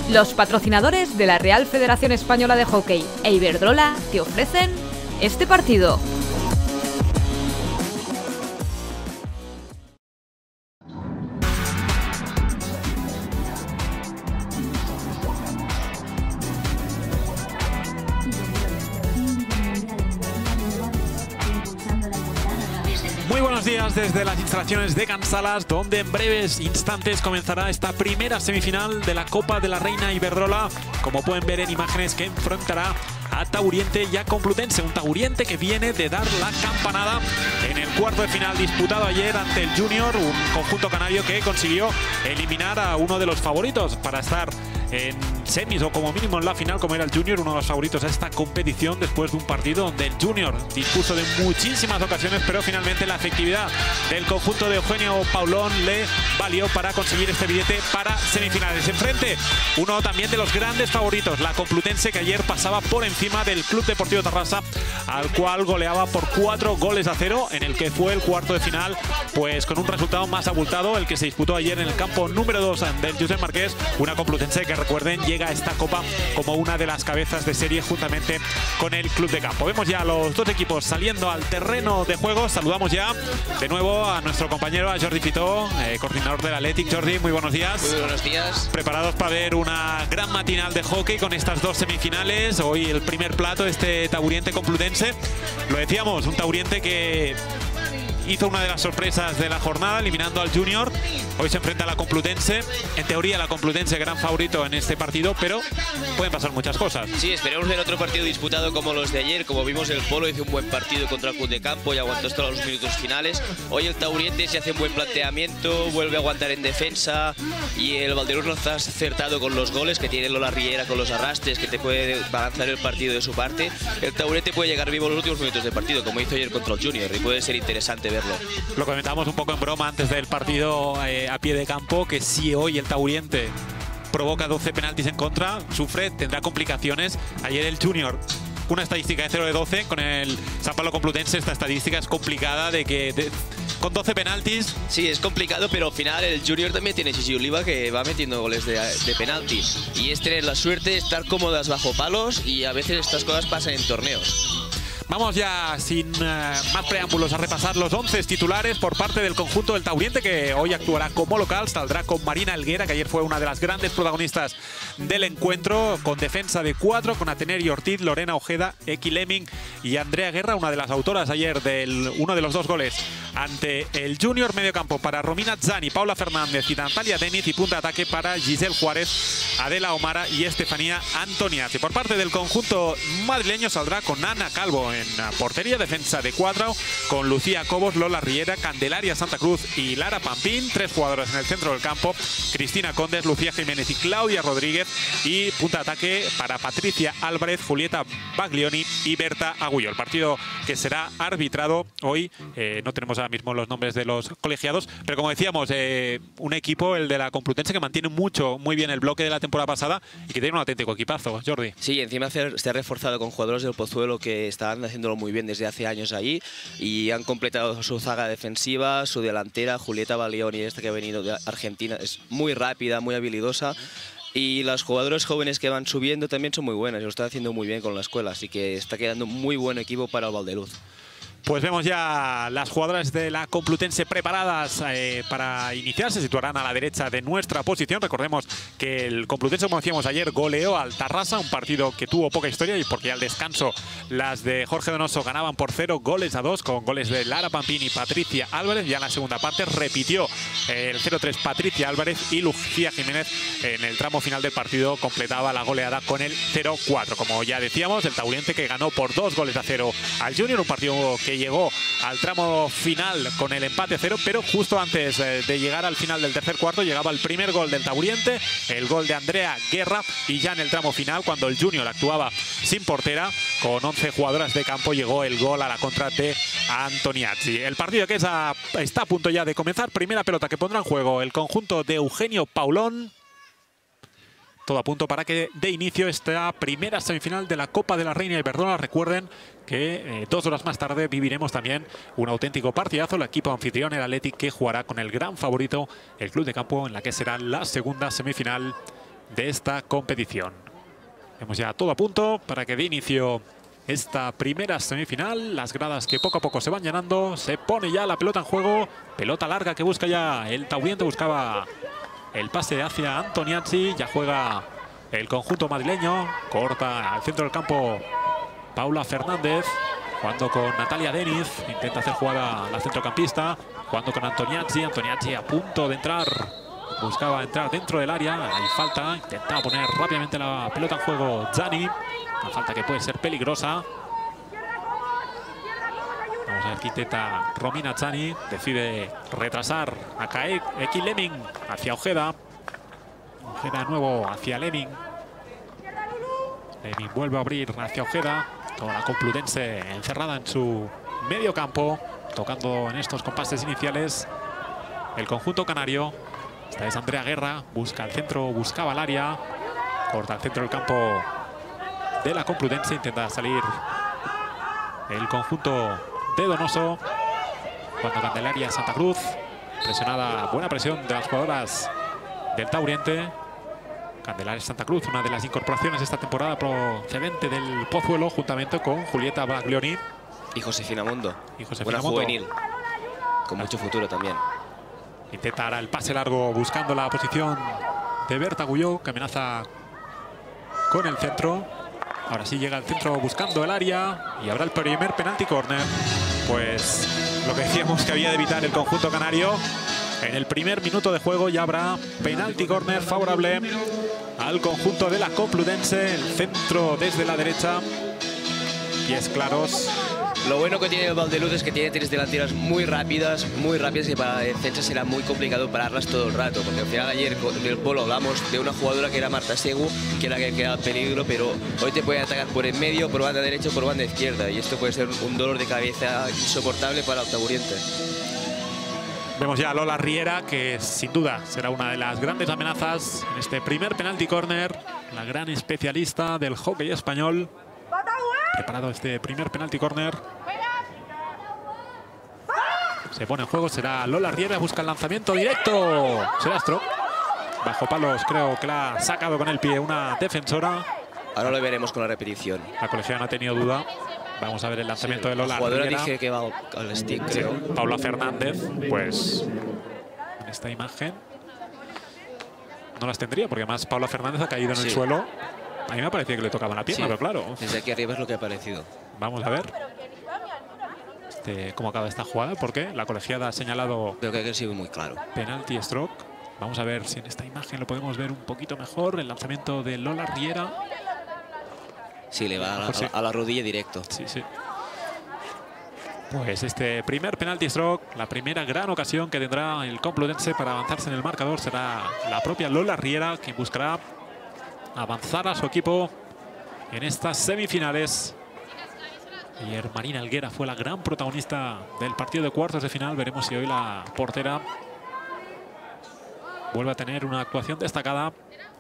Los patrocinadores de la Real Federación Española de Hockey e Iberdrola te ofrecen este partido. Muy buenos días desde las instalaciones de Can Salas, donde en breves instantes comenzará esta primera semifinal de la Copa de la Reina Iberdrola. Como pueden ver en imágenes, que enfrentará a Tauriente y a Complutense. Un Tauriente que viene de dar la campanada en el cuarto de final disputado ayer ante el Junior, un conjunto canario que consiguió eliminar a uno de los favoritos para estar en semis o como mínimo en la final, como era el Junior, uno de los favoritos a esta competición, después de un partido donde el Junior dispuso de muchísimas ocasiones, pero finalmente la efectividad del conjunto de Eugenio Paulón le valió para conseguir este billete para semifinales. Enfrente, uno también de los grandes favoritos, la Complutense, que ayer pasaba por encima del Club Deportivo Tarrasa, al cual goleaba por 4-0, en el que fue el cuarto de final, pues con un resultado más abultado, el que se disputó ayer en el campo número 2 del Josep Marqués. Una Complutense que, recuerden, llega a esta Copa como una de las cabezas de serie juntamente con el Club de Campo. Vemos ya a los dos equipos saliendo al terreno de juego. Saludamos ya de nuevo a nuestro compañero, a Jordi Fitó, coordinador del Athletic. Jordi, muy buenos días. Muy buenos días. Preparados para ver una gran matinal de hockey con estas dos semifinales. Hoy el primer plato, este Tauriente Complutense. Lo decíamos, un Tauriente que hizo una de las sorpresas de la jornada, eliminando al Junior. Hoy se enfrenta a la Complutense. En teoría, la Complutense gran favorito en este partido, pero pueden pasar muchas cosas. Sí, esperemos ver otro partido disputado como los de ayer. Como vimos, el Polo hizo un buen partido contra el Club de Campo y aguantó hasta los minutos finales. Hoy el Tauriente se hace un buen planteamiento, vuelve a aguantar en defensa, y el Valdeluz no está acertado con los goles, que tiene Lola Riera con los arrastres, que te puede balanzar el partido de su parte. El Tauriente puede llegar vivo en los últimos minutos de partido, como hizo ayer contra el Junior, y puede ser interesante verlo. Lo comentábamos un poco en broma antes del partido a pie de campo, que si hoy el Tauriente provoca 12 penaltis en contra, sufre, tendrá complicaciones. Ayer el Junior, una estadística de 0 de 12, con el San Pablo Complutense esta estadística es complicada, con 12 penaltis. Sí, es complicado, pero al final el Junior también tiene Chichi Oliva, que va metiendo goles de penalti. Y es tener la suerte de estar cómodas bajo palos, y a veces estas cosas pasan en torneos. Vamos ya, sin más preámbulos, a repasar los 11 titulares por parte del conjunto del Tauriente, que hoy actuará como local. Saldrá con Marina Helguera, que ayer fue una de las grandes protagonistas del encuentro, con defensa de 4, con Ateneri Ortiz, Lorena Ojeda, Eki Lemming y Andrea Guerra, una de las autoras ayer del uno de los dos goles ante el Junior. Medio campo para Romina Zani, Paula Fernández y Natalia Deniz, y punta de ataque para Giselle Juárez, Adela Omara y Estefanía Antoniazzi. Por parte del conjunto madrileño saldrá con Ana Calvo en portería, defensa de 4, con Lucía Cobos, Lola Riera, Candelaria Santa Cruz y Lara Pampín. 3 jugadoras en el centro del campo, Cristina Condes, Lucía Jiménez y Claudia Rodríguez, y punta de ataque para Patricia Álvarez, Julieta Baglioni y Berta Agullo. El partido que será arbitrado hoy, no tenemos ahora mismo los nombres de los colegiados, pero como decíamos, un equipo, el de la Complutense, que mantiene muy bien el bloque de la temporada pasada y que tiene un auténtico equipazo. Jordi. Sí, encima se ha reforzado con jugadores del Pozuelo que estaban haciéndolo muy bien desde hace años allí, y han completado su zaga defensiva, su delantera, Julieta Baglioni, esta que ha venido de Argentina, es muy rápida, muy habilidosa. Y los jugadores jóvenes que van subiendo también son muy buenos, y lo están haciendo muy bien con la escuela, así que está quedando muy buen equipo para el Valdeluz. Pues vemos ya las jugadoras de la Complutense preparadas para iniciar. Se situarán a la derecha de nuestra posición. Recordemos que el Complutense, como decíamos ayer, goleó al Tarrasa, un partido que tuvo poca historia, y porque al descanso las de Jorge Donoso ganaban por 0-2, con goles de Lara Pampín y Patricia Álvarez. Ya en la segunda parte repitió el 0-3 Patricia Álvarez, y Lucía Jiménez en el tramo final del partido completaba la goleada con el 0-4. Como ya decíamos, el Tauriente, que ganó por 2-0 al Junior, un partido que llegó al tramo final con el empate a 0, pero justo antes de llegar al final del tercer cuarto llegaba el primer gol del Tauriente, el gol de Andrea Guerra, y ya en el tramo final, cuando el Junior actuaba sin portera, con 11 jugadoras de campo, llegó el gol a la contra de Antoniazzi. El partido que está a punto ya de comenzar. Primera pelota que pondrá en juego el conjunto de Eugenio Paulón. Todo a punto para que dé inicio esta primera semifinal de la Copa de la Reina Iberdrola. Recuerden que 2 horas más tarde viviremos también un auténtico partidazo. El equipo anfitrión, el Athletic, que jugará con el gran favorito, el Club de Campo, en la que será la segunda semifinal de esta competición. Vemos ya todo a punto para que dé inicio esta primera semifinal. Las gradas que poco a poco se van llenando. Se pone ya la pelota en juego. Pelota larga que busca ya el Tauriente. Buscaba el pase hacia Antoniazzi. Ya juega el conjunto madrileño. Corta al centro del campo Paula Fernández. Jugando con Natalia Deniz. Intenta hacer jugada la centrocampista. Jugando con Antoniazzi. Antoniazzi a punto de entrar. Buscaba entrar dentro del área. Hay falta. Intentaba poner rápidamente la pelota en juego Zani. Una falta que puede ser peligrosa. Vamos a ver qué intenta Romina Zani. Decide retrasar a Kaek Eki Lemming hacia Ojeda. Ojeda de nuevo hacia Lemming. Lemming vuelve a abrir hacia Ojeda. Toda la Complutense encerrada en su medio campo. Tocando en estos compases iniciales el conjunto canario. Esta es Andrea Guerra. Busca el centro, buscaba el área. Corta el centro del campo de la Complutense. Intenta salir el conjunto de Donoso. Cuando Candelaria Santa Cruz. Presionada, buena presión de las jugadoras del Tauriente. Candelaria Santa Cruz, una de las incorporaciones de esta temporada procedente del Pozuelo, juntamente con Julieta Baglioni. Y Josefina Mondo. Y Josefina buena Mondo. juvenil. Con mucho futuro también. Intenta ahora el pase largo buscando la posición de Berta Guyó, que amenaza con el centro. Ahora sí llega al centro buscando el área y habrá el primer penalti córner. Pues lo que decíamos que había de evitar el conjunto canario. En el primer minuto de juego ya habrá penalti córner favorable al conjunto de la Complutense. El centro desde la derecha. Pies claros. Lo bueno que tiene el Valdeluz es que tiene tres delanteras muy rápidas y para la defensa será muy complicado pararlas todo el rato, porque al final ayer con el Polo hablamos de una jugadora que era Marta Segu, que era la que creaba peligro, pero hoy te pueden atacar por en medio, por banda derecha o por banda izquierda, y esto puede ser un dolor de cabeza insoportable para el Tauriente. Vemos ya a Lola Riera, que sin duda será una de las grandes amenazas en este primer penalti córner. La gran especialista del hockey español. Preparado este primer penalti córner. Se pone en juego, será Lola Riera, busca el lanzamiento directo. Será Stroke. Bajo palos, creo que la ha sacado con el pie una defensora. Ahora lo veremos con la repetición. La colegiada no ha tenido duda. Vamos a ver el lanzamiento de Lola La jugadora Riera. dije que va al stick, creo. Paula Fernández, pues en esta imagen no las tendría, porque además Paula Fernández ha caído en el suelo. A mí me parecía que le tocaba la pierna, pero claro. Desde aquí arriba es lo que ha parecido. Vamos a ver cómo acaba esta jugada, porque la colegiada ha señalado. Creo que ha sido muy claro. Penalti stroke. Vamos a ver si en esta imagen lo podemos ver un poquito mejor. El lanzamiento de Lola Riera. Sí, le va a la rodilla directo. Sí, sí. Pues este primer penalti stroke, la primera gran ocasión que tendrá el Complutense para avanzarse en el marcador, será la propia Lola Riera, quien buscará avanzar a su equipo en estas semifinales. Ayer Marina Helguera fue la gran protagonista del partido de cuartos de final. Veremos si hoy la portera vuelve a tener una actuación destacada.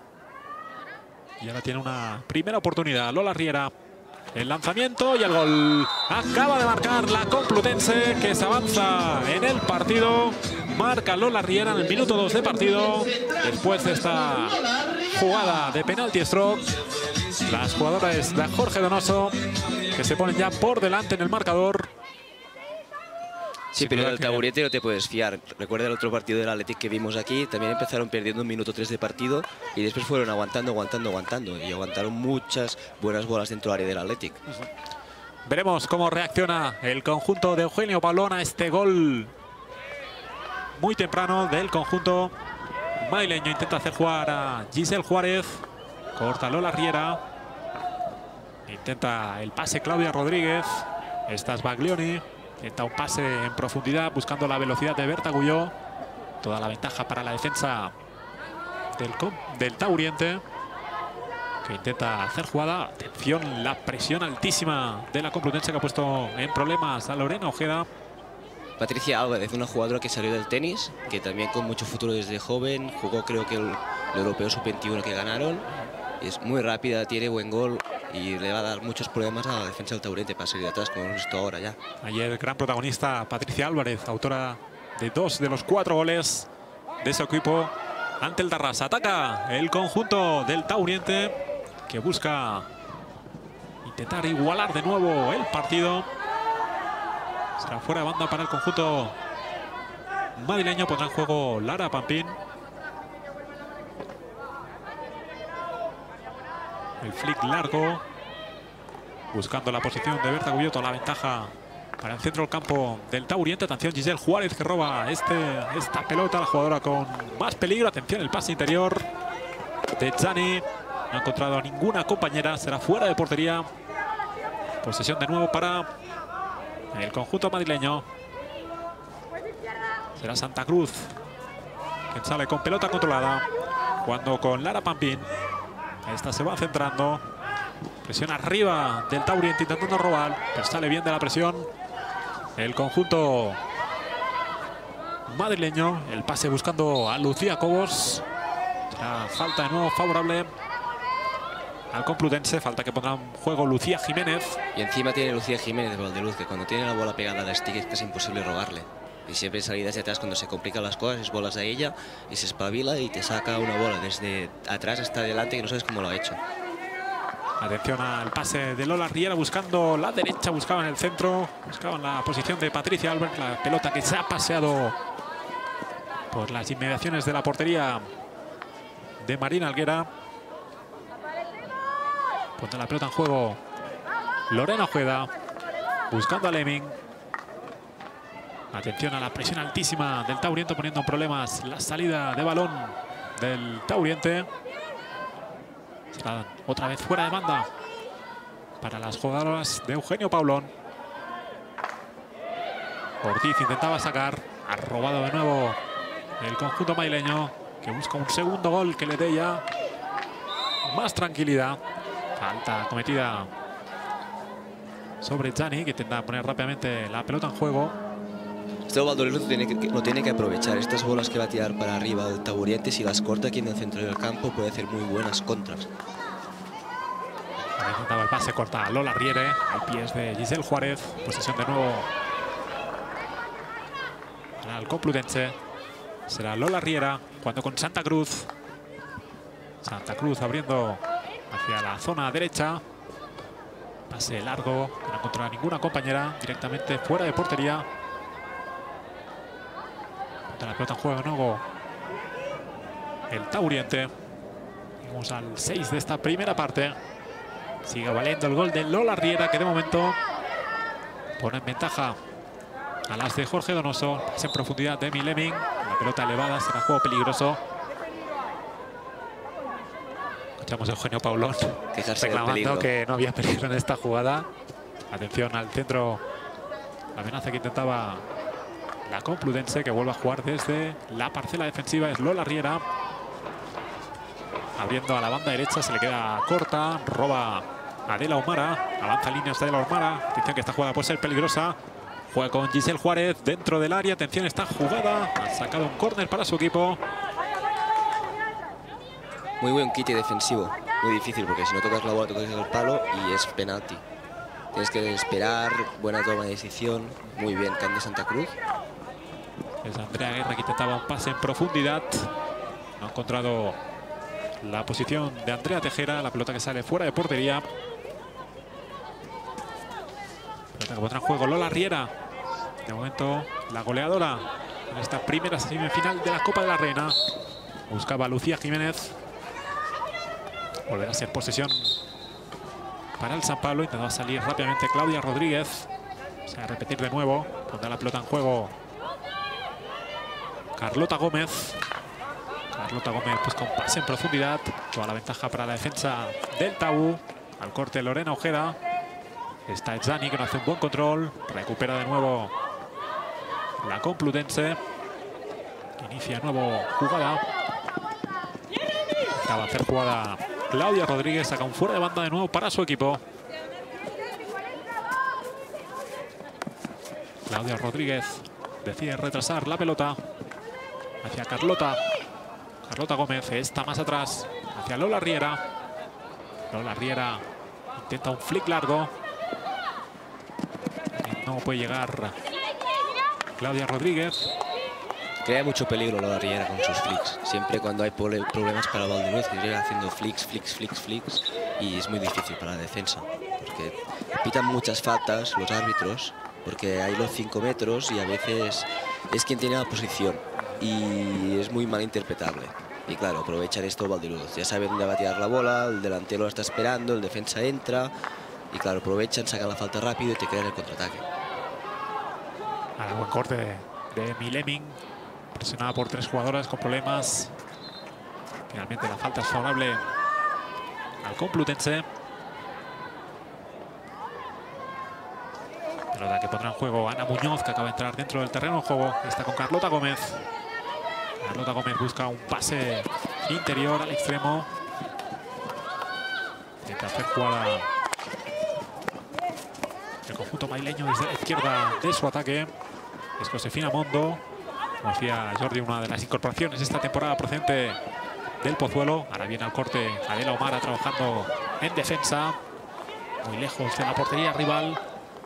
Y ahora tiene una primera oportunidad Lola Riera. El lanzamiento y el gol. Acaba de marcar la Complutense, que se avanza en el partido. Marca Lola Riera en el minuto 2 de partido. Después de esta jugada de penalti stroke, las jugadoras de Jorge Donoso, que se ponen ya por delante en el marcador. Sí, pero del Tauriente no te puedes fiar. Recuerda el otro partido del Athletic que vimos aquí. También empezaron perdiendo un minuto 3 de partido y después fueron aguantando. Y aguantaron muchas buenas bolas dentro del área del Athletic. Veremos cómo reacciona el conjunto de Eugenio Paulón a este gol muy temprano del conjunto madrileño. Intenta hacer jugar a Giselle Juárez. Corta Lola Riera. Intenta el pase Claudia Rodríguez. Esta es Baglioni. Intenta un pase en profundidad buscando la velocidad de Berta Guyó. Toda la ventaja para la defensa del Tauriente, que intenta hacer jugada. Atención, la presión altísima de la Complutense, que ha puesto en problemas a Lorena Ojeda. Patricia Álvarez, una jugadora que salió del tenis, que también con mucho futuro desde joven. Jugó creo que el Europeo Sub-21 que ganaron. Es muy rápida, tiene buen gol y le va a dar muchos problemas a la defensa del Tauriente para salir de atrás, como hemos visto ahora ya. Ayer gran protagonista Patricia Álvarez, autora de 2 de los 4 goles de su equipo ante el Tarrasa. Ataca el conjunto del Tauriente, que busca intentar igualar de nuevo el partido. Será fuera de banda para el conjunto madrileño. Pondrá en juego Lara Pampín. El flick largo, buscando la posición de Berta Gubioto. La ventaja para el centro del campo del Tauriente. Atención, Giselle Juárez, que roba esta pelota. La jugadora con más peligro. Atención, el pase interior de Zani. No ha encontrado a ninguna compañera. Será fuera de portería. Posesión de nuevo para el conjunto madrileño. Será Santa Cruz quien sale con pelota controlada, jugando con Lara Pampín. Esta se va centrando. Presión arriba del Tauriente intentando robar, pero sale bien de la presión el conjunto madrileño. El pase buscando a Lucía Cobos. Será falta de nuevo favorable al Complutense. Falta que ponga en juego Lucía Jiménez. Y encima tiene Lucía Jiménez de Valdeluz, que cuando tiene la bola pegada al stick es casi imposible robarle. Y siempre salidas de atrás, cuando se complican las cosas, es bolas a ella y se espabila y te saca una bola desde atrás hasta adelante que no sabes cómo lo ha hecho. Atención al pase de Lola Riera, buscando la derecha, buscaban el centro, buscaban la posición de Patricia Albert. La pelota que se ha paseado por las inmediaciones de la portería de Marina Alguera. Pone la pelota en juego Lorena Ojeda, buscando a Lemming. Atención a la presión altísima del Tauriente, poniendo en problemas la salida de balón del Tauriente. Será otra vez fuera de banda para las jugadoras de Eugenio Paulón. Ortiz intentaba sacar, ha robado de nuevo el conjunto madrileño, que busca un segundo gol que le dé ya más tranquilidad. Falta cometida sobre Zani, que intenta poner rápidamente la pelota en juego. Este Valdeluz lo tiene que aprovechar. Estas bolas que va a tirar para arriba del Tauriente, si las corta aquí en el centro del campo, puede hacer muy buenas contras. Ha intentado el pase, corta a Lola Riere, a pies de Giselle Juárez. Posesión de nuevo para el Complutense. Será Lola Riera jugando con Santa Cruz. Santa Cruz abriendo hacia la zona derecha. Pase largo, que no encontrará ninguna compañera. Directamente fuera de portería. La pelota en juego de nuevo el Tauriente. Vamos al 6 de esta primera parte. Sigue valiendo el gol de Lola Riera, que de momento pone en ventaja a las de Jorge Donoso. Pase en profundidad de Emi Lemming. La pelota elevada, será juego peligroso. Escuchamos a Eugenio Paulón reclamando que no había peligro en esta jugada. Atención al centro. La amenaza que intentaba la Complutense, que vuelve a jugar desde la parcela defensiva. Es Lola Riera abriendo a la banda derecha, se le queda corta, roba Adela Omara, avanza líneas de Adela Omara. Atención que esta jugada puede ser peligrosa. Juega con Giselle Juárez dentro del área. Atención esta jugada, ha sacado un córner para su equipo. Muy buen quite defensivo, muy difícil porque si no tocas la bola tocas el palo y es penalti. Tienes que esperar, buena toma de decisión, muy bien, Can de Santa Cruz. Es Andrea Guerra que intentaba un pase en profundidad. No ha encontrado la posición de Andrea Tejera. La pelota que sale fuera de portería. Pelota que pondrá en juego Lola Riera. De momento la goleadora en esta primera semifinal de la Copa de la Reina. Buscaba a Lucía Jiménez. Volverá a ser posesión para el San Pablo. Intentaba salir rápidamente Claudia Rodríguez. Se va a repetir de nuevo. Pondrá la pelota en juego Carlota Gómez. Carlota Gómez busca un pase en profundidad. Toda la ventaja para la defensa del Tabú. Al corte Lorena Ojeda. Está Zani, que no hace un buen control. Recupera de nuevo la Complutense. Inicia nuevo jugada. Acaba de hacer jugada Claudia Rodríguez. Saca un fuera de banda de nuevo para su equipo. Claudia Rodríguez decide retrasar la pelota hacia Carlota. Carlota Gómez está más atrás hacia Lola Riera. Lola Riera intenta un flick largo. No puede llegar Claudia Rodríguez. Crea mucho peligro la Riera con sus flicks. Siempre cuando hay problemas para Valdeluz, llega haciendo flicks, y es muy difícil para la defensa. Porque pitan muchas faltas los árbitros, porque hay los 5 metros y a veces es quien tiene la posición. Y es muy mal interpretable. Y claro, aprovechan esto Valdeluz. Ya sabe dónde va a tirar la bola, el delantero la está esperando, el defensa entra. Y claro, aprovechan, sacan la falta rápido y te crean el contraataque. Ahora, buen corte de Mileming. Presionada por 3 jugadoras con problemas. Finalmente la falta es favorable al Complutense. Pelota que pondrá en juego Ana Muñoz, que acaba de entrar dentro del terreno de juego. Está con Carlota Gómez. Carlota Gómez busca un pase interior al extremo. Intenta hacer jugada el conjunto maileño desde la izquierda de su ataque. Es Josefina Mondo. Como decía Jordi, una de las incorporaciones esta temporada procedente del Pozuelo. Ahora viene al corte Adela Omara trabajando en defensa. Muy lejos de la portería rival.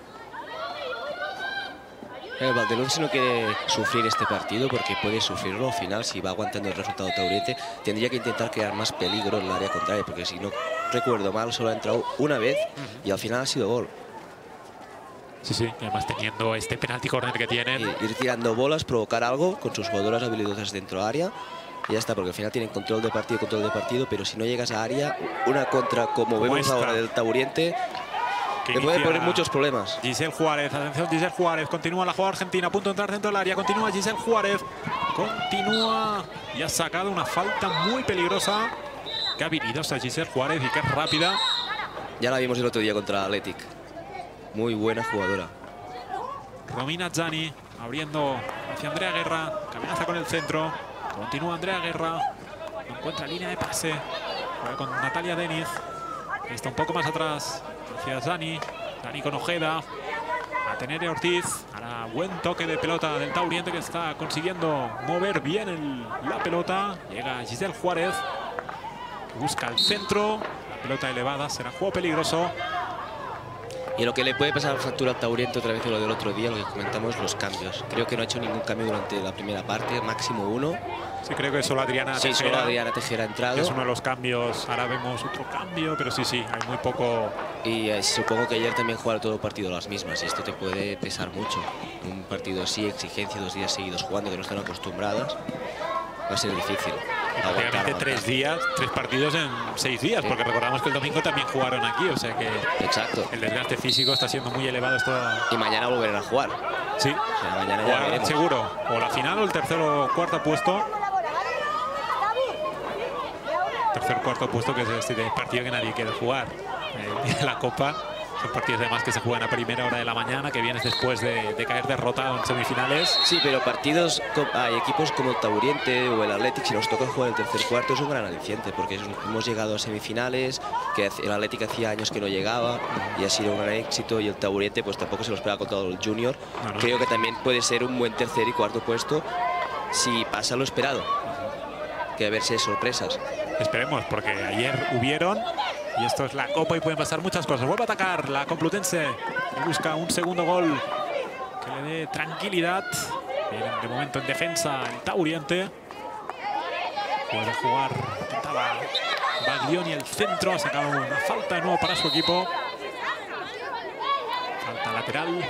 El Valdeluz, si no quiere sufrir este partido, porque puede sufrirlo al final, si va aguantando el resultado Taurete, tendría que intentar crear más peligro en el área contraria, porque si no recuerdo mal, solo ha entrado una vez y al final ha sido gol. Sí, y además teniendo este penalti corner que tienen. Ir tirando bolas, provocar algo con sus jugadoras habilidosas dentro de área y ya está, porque al final tienen control de partido, pero si no llegas a área, una contra como vemos ahora del Tauriente, te puede poner muchos problemas. Giselle Juárez, atención Giselle Juárez, continúa la jugada argentina, a punto de entrar dentro del área, continúa Giselle Juárez, continúa y ha sacado una falta muy peligrosa. Qué habilidosa Giselle Juárez y qué rápida. Ya la vimos el otro día contra Athletic. Muy buena jugadora. Romina Zani abriendo hacia Andrea Guerra, que amenaza con el centro. Continúa Andrea Guerra, no encuentra línea de pase. Juega con Natalia Deniz. Está un poco más atrás hacia Zani. Zani con Ojeda. A Tenere Ortiz. Ahora buen toque de pelota del Tauriente, que está consiguiendo mover bien la pelota. Llega Giselle Juárez, que busca el centro. La pelota elevada, será juego peligroso. Y lo que le puede pasar factura al Tauriente otra vez, lo del otro día, lo que comentamos, los cambios. Creo que no ha hecho ningún cambio durante la primera parte, máximo 1. Sí, creo que solo Adriana Tejera. Sí, solo Adriana Tejera ha entrado. Es uno de los cambios. Ahora vemos otro cambio, pero sí, hay muy poco. Y supongo que ayer también jugaron todo el partido las mismas, y esto te puede pesar mucho. Un partido así, exigencia 2 días seguidos jugando, que no están acostumbradas, va a ser difícil. Prácticamente 3 partidos en 6 días, porque recordamos que el domingo también jugaron aquí, o sea que exacto, el desgaste físico está siendo muy elevado. Y mañana volverán a jugar. Sí, o sea, mañana ya veremos. Seguro, o la final o el tercero o cuarto puesto. Cuarto puesto, que es este partido que nadie quiere jugar. La Copa son partidos además que se juegan a primera hora de la mañana, que vienes después de caer derrotado en semifinales. Sí, pero partidos, hay equipos como el Tauriente o el Athletic, si nos toca jugar el tercer cuarto, es un gran aliciente, porque hemos llegado a semifinales, que el Athletic hacía años que no llegaba y ha sido un gran éxito, y el Tauriente pues tampoco se lo espera con todo el Junior. No. Creo que también puede ser un buen tercer y cuarto puesto si pasa lo esperado, que a ver si hay sorpresas. Esperemos, porque ayer hubieron, y esto es la Copa y pueden pasar muchas cosas. Vuelve a atacar la Complutense y busca un segundo gol que le dé tranquilidad. Vienen de momento en defensa el Tauriente. Puede jugar, intentaba Baglioni el centro, ha sacado una falta de nuevo para su equipo. Falta lateral.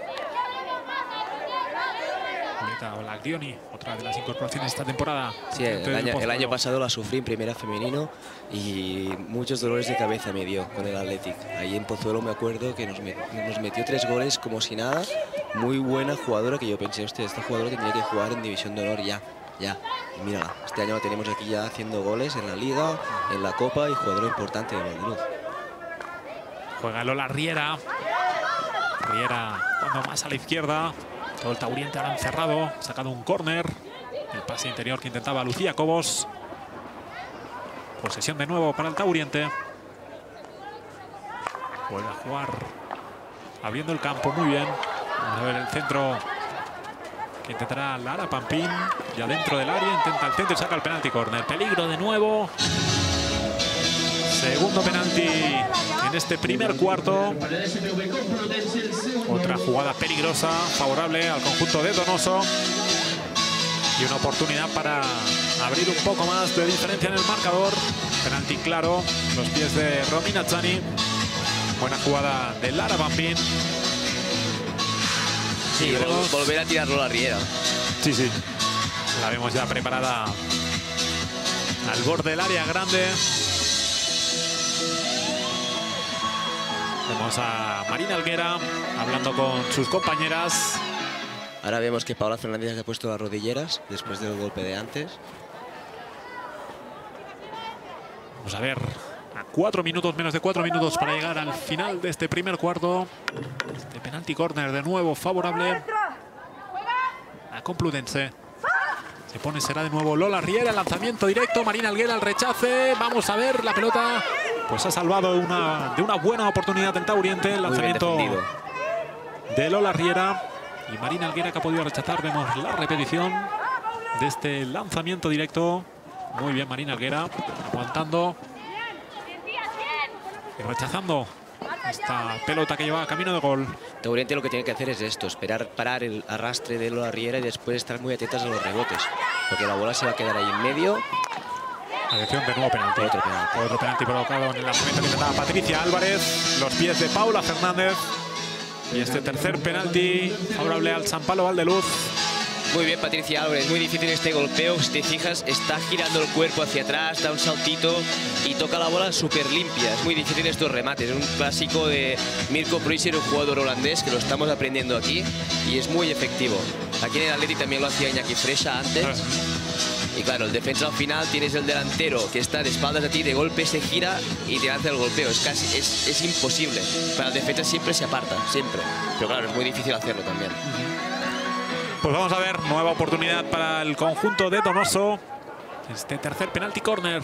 Baglioni, otra de las incorporaciones esta temporada. Sí, el año pasado la sufrí en primera femenino y muchos dolores de cabeza me dio con el Athletic. Ahí en Pozuelo me acuerdo que nos metió 3 goles como si nada. Muy buena jugadora, que yo pensé, hostia, esta jugadora tendría que jugar en División de Honor ya. Y mírala, este año la tenemos aquí ya haciendo goles en la Liga, en la Copa, y jugadora importante de Valdeluz. Juega Lola Riera. Riera cuando más a la izquierda. Todo el Tauriente ahora encerrado, ha sacado un córner. El pase interior que intentaba Lucía Cobos. Posesión de nuevo para el Tauriente. Vuelve a jugar abriendo el campo muy bien. Vamos a ver el centro que intentará Lara Pampín. Ya dentro del área, intenta el centro y saca el penalti córner. Peligro de nuevo. Segundo penalti en este primer cuarto. Otra jugada peligrosa, favorable al conjunto de Donoso. y una oportunidad para abrir un poco más de diferencia en el marcador. Penalti claro, los pies de Romina Zani. Buena jugada de Lara Pampín. Sí, volver a tirarlo a la Riera. Sí, sí. La vemos ya preparada al borde del área grande. Vemos a Marina Alguera hablando con sus compañeras. Ahora vemos que Paula Fernández ha puesto las rodilleras después del golpe de antes. Vamos a ver, a 4 minutos, menos de 4 minutos para llegar al final de este primer cuarto. Este penalti córner de nuevo favorable a Complutense. Se pone, será de nuevo Lola Riera, lanzamiento directo, Marina Alguera al rechace. Vamos a ver, la pelota pues ha salvado de una buena oportunidad del Tauriente. El lanzamiento de Lola Riera y Marina Alguera que ha podido rechazar. Vemos la repetición de este lanzamiento directo. Muy bien Marina Alguera, aguantando y rechazando esta pelota que lleva camino de gol. Tauriente lo que tiene que hacer es esto, parar el arrastre de Lola Riera y después estar muy atentas a los rebotes, porque la bola se va a quedar ahí en medio. Atención, de nuevo penalti. Otro penalti provocado en el lanzamiento que intentaba Patricia Álvarez. Los pies de Paula Fernández. Y este tercer penalti favorable al San Pablo Valdeluz. Muy bien Patricia Álvarez, muy difícil este golpeo. Si te fijas, está girando el cuerpo hacia atrás, da un saltito y toca la bola súper limpia. Es muy difícil estos remates. Es un clásico de Mirko Preuser, un jugador holandés que lo estamos aprendiendo aquí y es muy efectivo. Aquí en el Atleti también lo hacía Iñaki Freixa antes. Y claro, el defensa al final tienes el delantero que está de espaldas a ti, de golpe se gira y te hace el golpeo. Es imposible. Para el defensa siempre se aparta, siempre. Pero claro, es muy difícil hacerlo también. Pues vamos a ver, nueva oportunidad para el conjunto de Donoso. Este tercer penalti córner.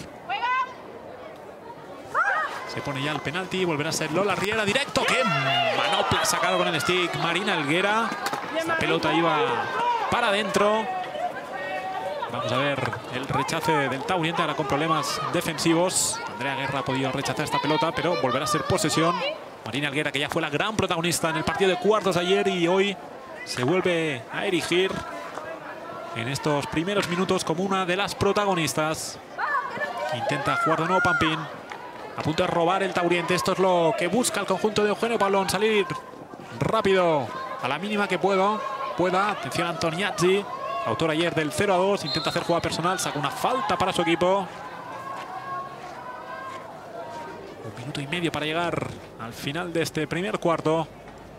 Se pone ya el penalti, volverá a ser Lola Riera directo. ¡Qué manopla sacado con el stick! Marina Alguera. Esta pelota iba para adentro. Vamos a ver el rechace del Tauriente, ahora con problemas defensivos. Andrea Guerra ha podido rechazar esta pelota, pero volverá a ser posesión. Marina Alguera, que ya fue la gran protagonista en el partido de cuartos ayer y hoy se vuelve a erigir en estos primeros minutos como una de las protagonistas. Intenta jugar de nuevo Pampín. A punto de robar el Tauriente. Esto es lo que busca el conjunto de Eugenio Pablón. Salir rápido a la mínima que pueda. Atención a Antoniazzi. Autor ayer del 0-2, intenta hacer jugada personal, saca una falta para su equipo. 1 minuto y medio para llegar al final de este primer cuarto.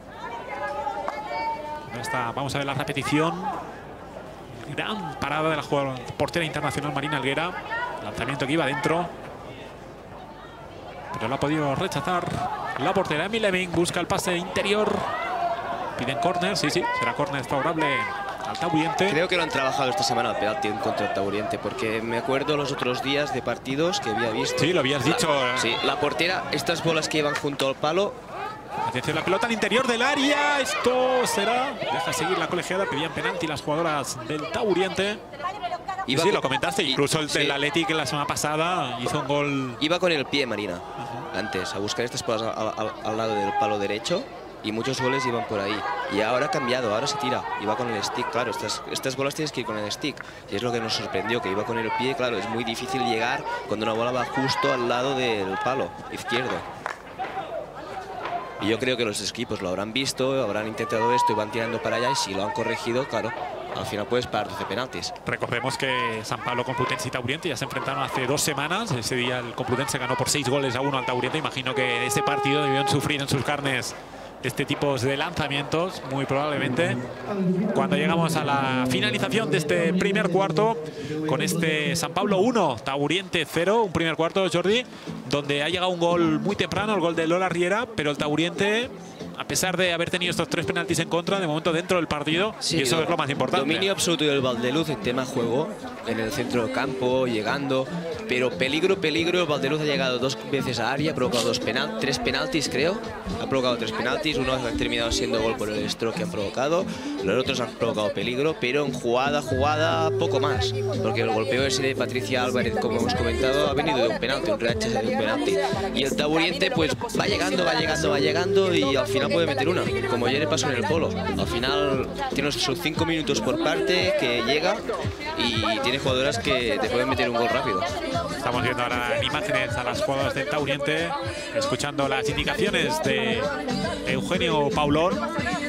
Vamos a ver la repetición. Gran parada de la jugadora portera internacional Marina Alguera. Lanzamiento que iba adentro, pero lo ha podido rechazar la portera. Emily Lemming busca el pase interior. Piden córner, sí, será córner favorable al Tauriente. Creo que lo han trabajado esta semana el penalti contra el Tauriente, porque me acuerdo los otros días de partidos que había visto. Sí, lo habías dicho. Sí, la portera, estas bolas que iban junto al palo. Atención, la pelota al interior del área. Esto será. Deja seguir la colegiada. Pedían penalti las jugadoras del Tauriente. Sí, lo comentaste. Incluso el del Athletic la semana pasada hizo un gol. Iba con el pie, Marina, antes, a buscar estas bolas al lado del palo derecho. Y muchos goles iban por ahí. Y ahora ha cambiado, ahora se tira. Iba con el stick, claro. Estas bolas tienes que ir con el stick. Y es lo que nos sorprendió, que iba con el pie. Claro, es muy difícil llegar cuando una bola va justo al lado del palo izquierdo. Y yo creo que los equipos lo habrán visto, habrán intentado esto y van tirando para allá. Y si lo han corregido, claro, al final puedes parar 12 penaltis. Recordemos que San Pablo, Complutense y Tauriente ya se enfrentaron hace 2 semanas. Ese día el Complutense ganó por 6-1 al Tauriente. Imagino que en ese partido debieron sufrir en sus carnes este tipo de lanzamientos, muy probablemente. Cuando llegamos a la finalización de este primer cuarto, con este San Pablo 1, Tauriente 0, un primer cuarto, Jordi, donde ha llegado un gol muy temprano, el gol de Lola Riera, pero el Tauriente, a pesar de haber tenido estos 3 penaltis en contra, de momento dentro del partido, sí, y eso es lo más importante. Dominio absoluto del Valdeluz en tema juego, en el centro del campo, llegando. pero peligro, el Valdeluz ha llegado 2 veces a área, ha provocado 3 penaltis creo, ha provocado 3 penaltis, uno ha terminado siendo gol por el stroke que han provocado, los otros han provocado peligro, pero en jugada poco más, porque el golpeo ese de Patricia Álvarez, como hemos comentado, ha venido de un penalti, un rechace de un penalti, y el Taburiente pues va llegando y al final puede meter una, como ayer le pasó en el Polo. Al final tiene sus 5 minutos por parte, que llega y tiene jugadoras que te pueden meter un gol rápido. Estamos viendo ahora en imágenes a las jugadoras del Tauriente, escuchando las indicaciones de Eugenio Paulón,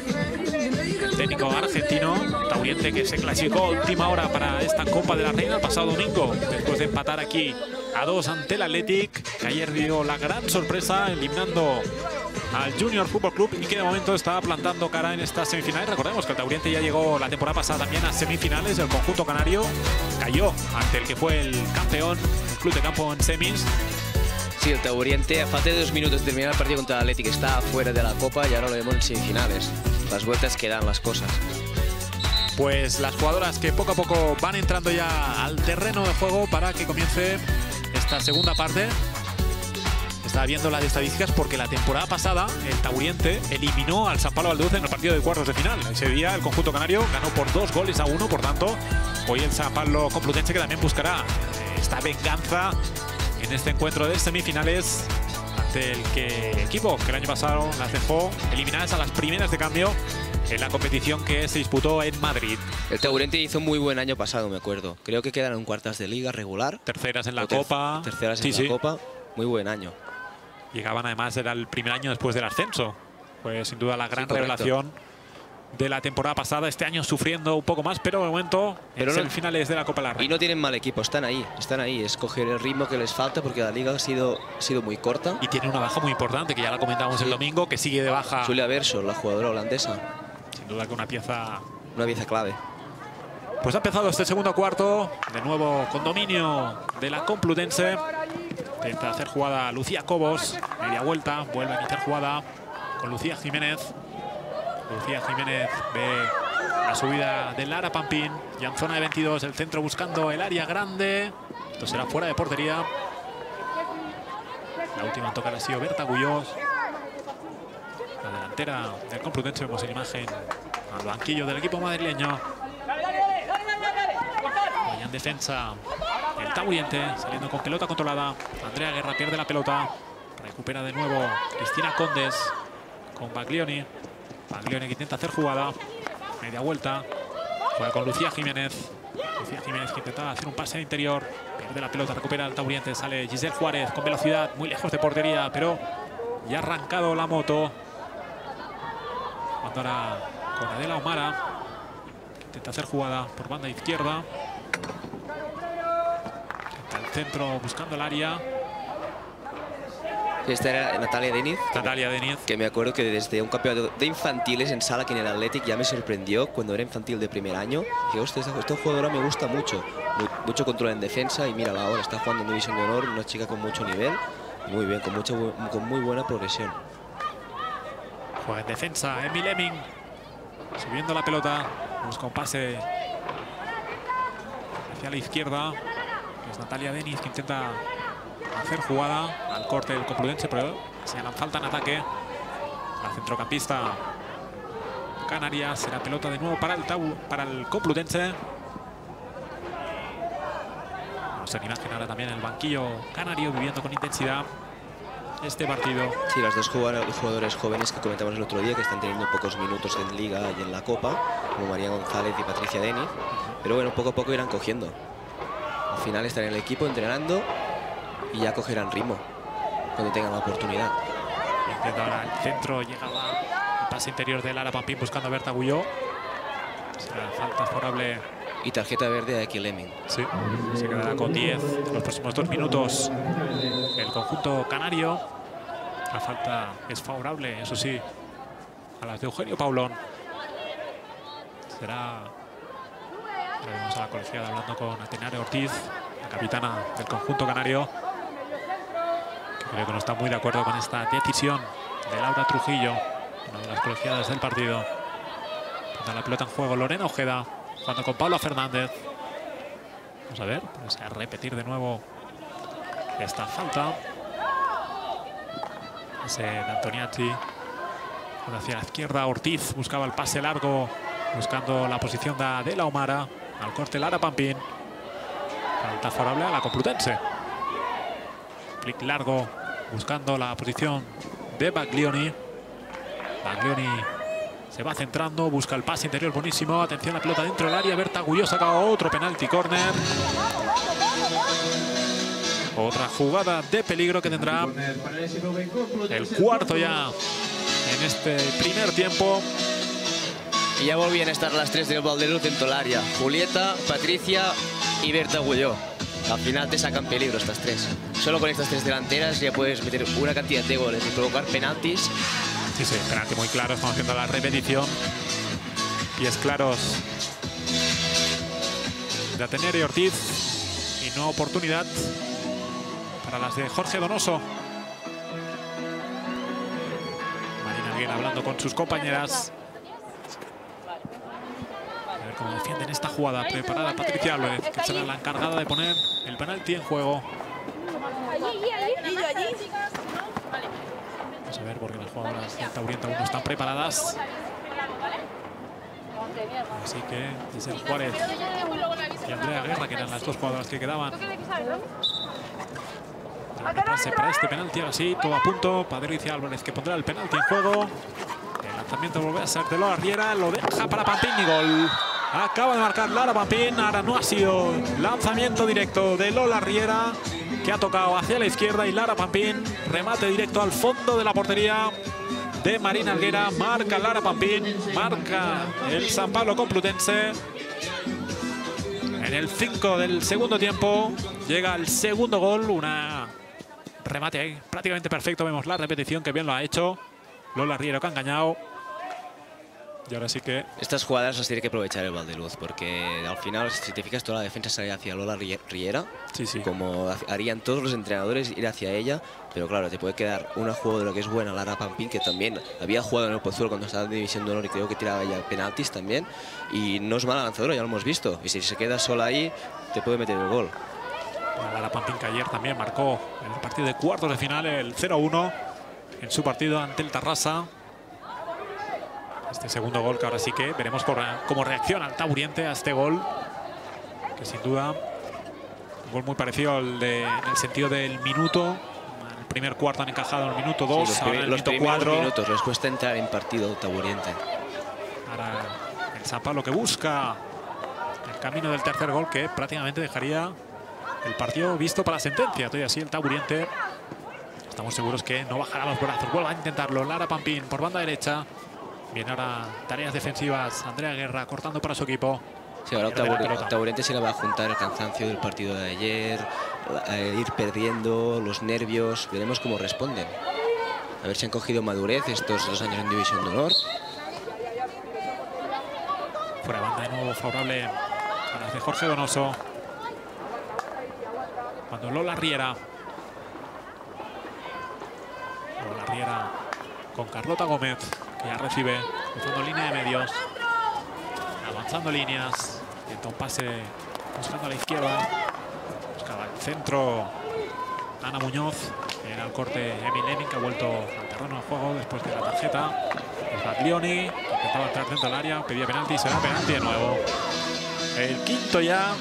el técnico argentino. Tauriente que se clasificó a última hora para esta Copa de la Reina el pasado domingo, después de empatar aquí a 2 ante el Athletic, que ayer dio la gran sorpresa eliminando al Junior Fútbol Club y que de momento está plantando cara en estas semifinales. Recordemos que el Tauriente ya llegó la temporada pasada también a semifinales. El conjunto canario cayó ante el que fue el campeón, el Club de Campo, en semis. Sí, el Tauriente a falta de 2 minutos de terminar el partido contra el Athletic está fuera de la Copa y ahora lo vemos en semifinales. Las vueltas que dan las cosas. Pues las jugadoras que poco a poco van entrando ya al terreno de juego para que comience esta segunda parte. Estaba viendo las estadísticas porque la temporada pasada el Tauriente eliminó al San Pablo Valdeluz en el partido de cuartos de final. Ese día el conjunto canario ganó por 2-1, por tanto hoy el San Pablo Complutense, que también buscará esta venganza en este encuentro de semifinales ante el equipo que el año pasado las dejó eliminadas a las primeras de cambio en la competición que se disputó en Madrid. El Tauriente hizo un muy buen año pasado, me acuerdo. Creo que quedaron en cuartas de liga regular. Terceras en la Copa. Terceras en la Copa. Muy buen año. Llegaban además, era el primer año después del ascenso. Pues sin duda la gran revelación de la temporada pasada. Este año sufriendo un poco más, pero de momento en semifinales de la Copa de la Reina. Y no tienen mal equipo, están ahí. Es coger el ritmo que les falta porque la liga ha sido muy corta. Y tiene una baja muy importante, que ya la comentábamos el domingo, que sigue de baja. Julia Verso, la jugadora holandesa. Sin duda que una pieza clave. Pues ha empezado este segundo cuarto, de nuevo con dominio de la Complutense. Intenta hacer jugada Lucía Cobos, media vuelta, vuelve a iniciar jugada con Lucía Jiménez. Lucía Jiménez ve la subida de Lara Pampín, ya en zona de 22, el centro buscando el área grande. Esto será fuera de portería. La última en tocar ha sido Berta Guyós. La delantera del Complutense, vemos en imagen al banquillo del equipo madrileño. Hoy en defensa el Tauriente, saliendo con pelota controlada. Andrea Guerra pierde la pelota. Recupera de nuevo Cristina Condes con Baglioni. Baglioni que intenta hacer jugada. Media vuelta. Juega con Lucía Jiménez. Lucía Jiménez que intenta hacer un pase interior. Pierde la pelota, recupera el Tauriente. Sale Giselle Juárez con velocidad, muy lejos de portería, pero ya ha arrancado la moto. Cuando ahora con Adela Omara. Intenta hacer jugada por banda izquierda. Al centro buscando el área. Esta era Natalia Deniz. Natalia Deniz. Que me acuerdo que desde un campeonato de infantiles en sala aquí en el Athletic ya me sorprendió cuando era infantil de primer año. Dije, hostia, esta jugadora me gusta mucho. Mucho control en defensa y mírala ahora, está jugando en división de honor, una chica con mucho nivel. Muy bien, con muy buena progresión. Juega en defensa Emil Lemming. Subiendo la pelota. Busca un pase hacia la izquierda. Es Natalia Deniz que intenta hacer jugada al corte del Complutense, pero señalan falta en ataque. La centrocampista canaria. Será pelota de nuevo para el Complutense. Vamos a imaginar ahora también el banquillo canario viviendo con intensidad este partido. Sí, las dos jugadores jóvenes que comentamos el otro día, que están teniendo pocos minutos en Liga y en la Copa, como María González y Patricia Deniz. Pero bueno, poco a poco irán cogiendo. Al final estarán en el equipo entrenando y ya cogerán ritmo cuando tengan la oportunidad. Intenta ahora el centro, llegaba el pase interior de Lara Pampín buscando a Berta Guyó. Será falta favorable. Y tarjeta verde de aquí Lemming. Sí, se quedará con 10 en los próximos 2 minutos el conjunto canario. La falta es favorable, eso sí, a las de Eugenio Paulón. Será... Vemos a la colegiada hablando con Atenare Ortiz, la capitana del conjunto canario. Creo que no está muy de acuerdo con esta decisión de Laura Trujillo, una de las colegiadas del partido. Pone la pelota en juego Lorena Ojeda, jugando con Paula Fernández. Vamos a ver, pues a repetir de nuevo esta falta. Ese de Antoniazzi. Hacia la izquierda, Ortiz buscaba el pase largo, buscando la posición de la Omara. Al corte Lara Pampín. Falta favorable a la Complutense. Flick largo, buscando la posición de Baglioni. Baglioni se va centrando, busca el pase interior buenísimo. Atención, la pelota dentro del área. Berta Agulló saca otro penalti córner. Otra jugada de peligro que tendrá el cuarto ya en este primer tiempo. Y ya volvían a estar las tres del Valdeluz dentro del área. Julieta, Patricia y Berta Agulló. Al final te sacan peligro estas tres. Solo con estas tres delanteras ya puedes meter una cantidad de goles y provocar penaltis. Sí, sí, penalti muy claro. Estamos haciendo la repetición. Pies claros de Atenea y Ortiz. Y no oportunidad para las de Jorge Donoso. Marina Alguera hablando con sus compañeras. A ver cómo defienden esta jugada. Preparada Patricia Álvarez, que será la encargada de poner el penalti en juego. Vamos a ver, porque las jugadoras de Taurienta aún no están preparadas. Así que Giselle Juárez y Andrea Guerra, que eran las dos jugadoras que quedaban para este penalti. Ahora sí, todo a punto. Patricia Álvarez, que pondrá el penalti en juego. El lanzamiento vuelve a ser de Lola Riera. Lo deja para Pampín y gol. Acaba de marcar Lara Pampín. Ahora no ha sido lanzamiento directo de Lola Riera, que ha tocado hacia la izquierda, y Lara Pampín, remate directo al fondo de la portería de Marina Alguera. Marca Lara Pampín, marca el San Pablo Complutense. En el 5 del segundo tiempo llega el segundo gol, una remate ahí prácticamente perfecto. Vemos la repetición, que bien lo ha hecho Lola Riera, que ha engañado. Y ahora sí que... Estas jugadas las tiene que aprovechar el Valdeluz, porque al final, si te fijas, toda la defensa sale hacia Lola Riera, sí, sí, como harían todos los entrenadores, ir hacia ella. Pero claro, te puede quedar una jugadora que es buena, Lara Pampín, que también había jugado en el Pozuelo cuando estaba en División de Honor y creo que tiraba ya penaltis también. Y no es mala lanzadora, ya lo hemos visto. Y si se queda sola ahí, te puede meter el gol. Lara Pampín, que ayer también marcó en el partido de cuartos de final el 0-1 en su partido ante el Tarrasa. Este segundo gol, que ahora sí que veremos cómo reacciona el Tauriente a este gol, que sin duda un gol muy parecido al en el sentido del minuto. El primer cuarto han encajado en el minuto 2, sí, ahora en el los minuto 4. minutos les cuesta entrar en partido Tauriente. Ahora el San Pablo, que busca el camino del tercer gol, que prácticamente dejaría el partido visto para la sentencia. Todavía así el Tauriente, estamos seguros que no bajará los brazos. Vuelve a intentarlo Lara Pampín por banda derecha. Viene ahora tareas defensivas. Andrea Guerra cortando para su equipo. Sí, ahora Tauriente se le va a juntar el cansancio del partido de ayer, ir perdiendo, los nervios. Veremos cómo responden. A ver si han cogido madurez estos 2 años en División de Honor. Fuera banda de nuevo favorable a las de Jorge Donoso. Cuando Lola Riera con Carlota Gómez, que ya recibe, cruzando línea de medios, avanzando líneas, intenta un pase buscando a la izquierda, buscaba el centro Ana Muñoz, en el corte Emil Lenin, que ha vuelto al terreno de juego después de la tarjeta. Es Baglioni, intentaba entrar dentro del área, pedía penalti, será penalti de nuevo. El quinto ya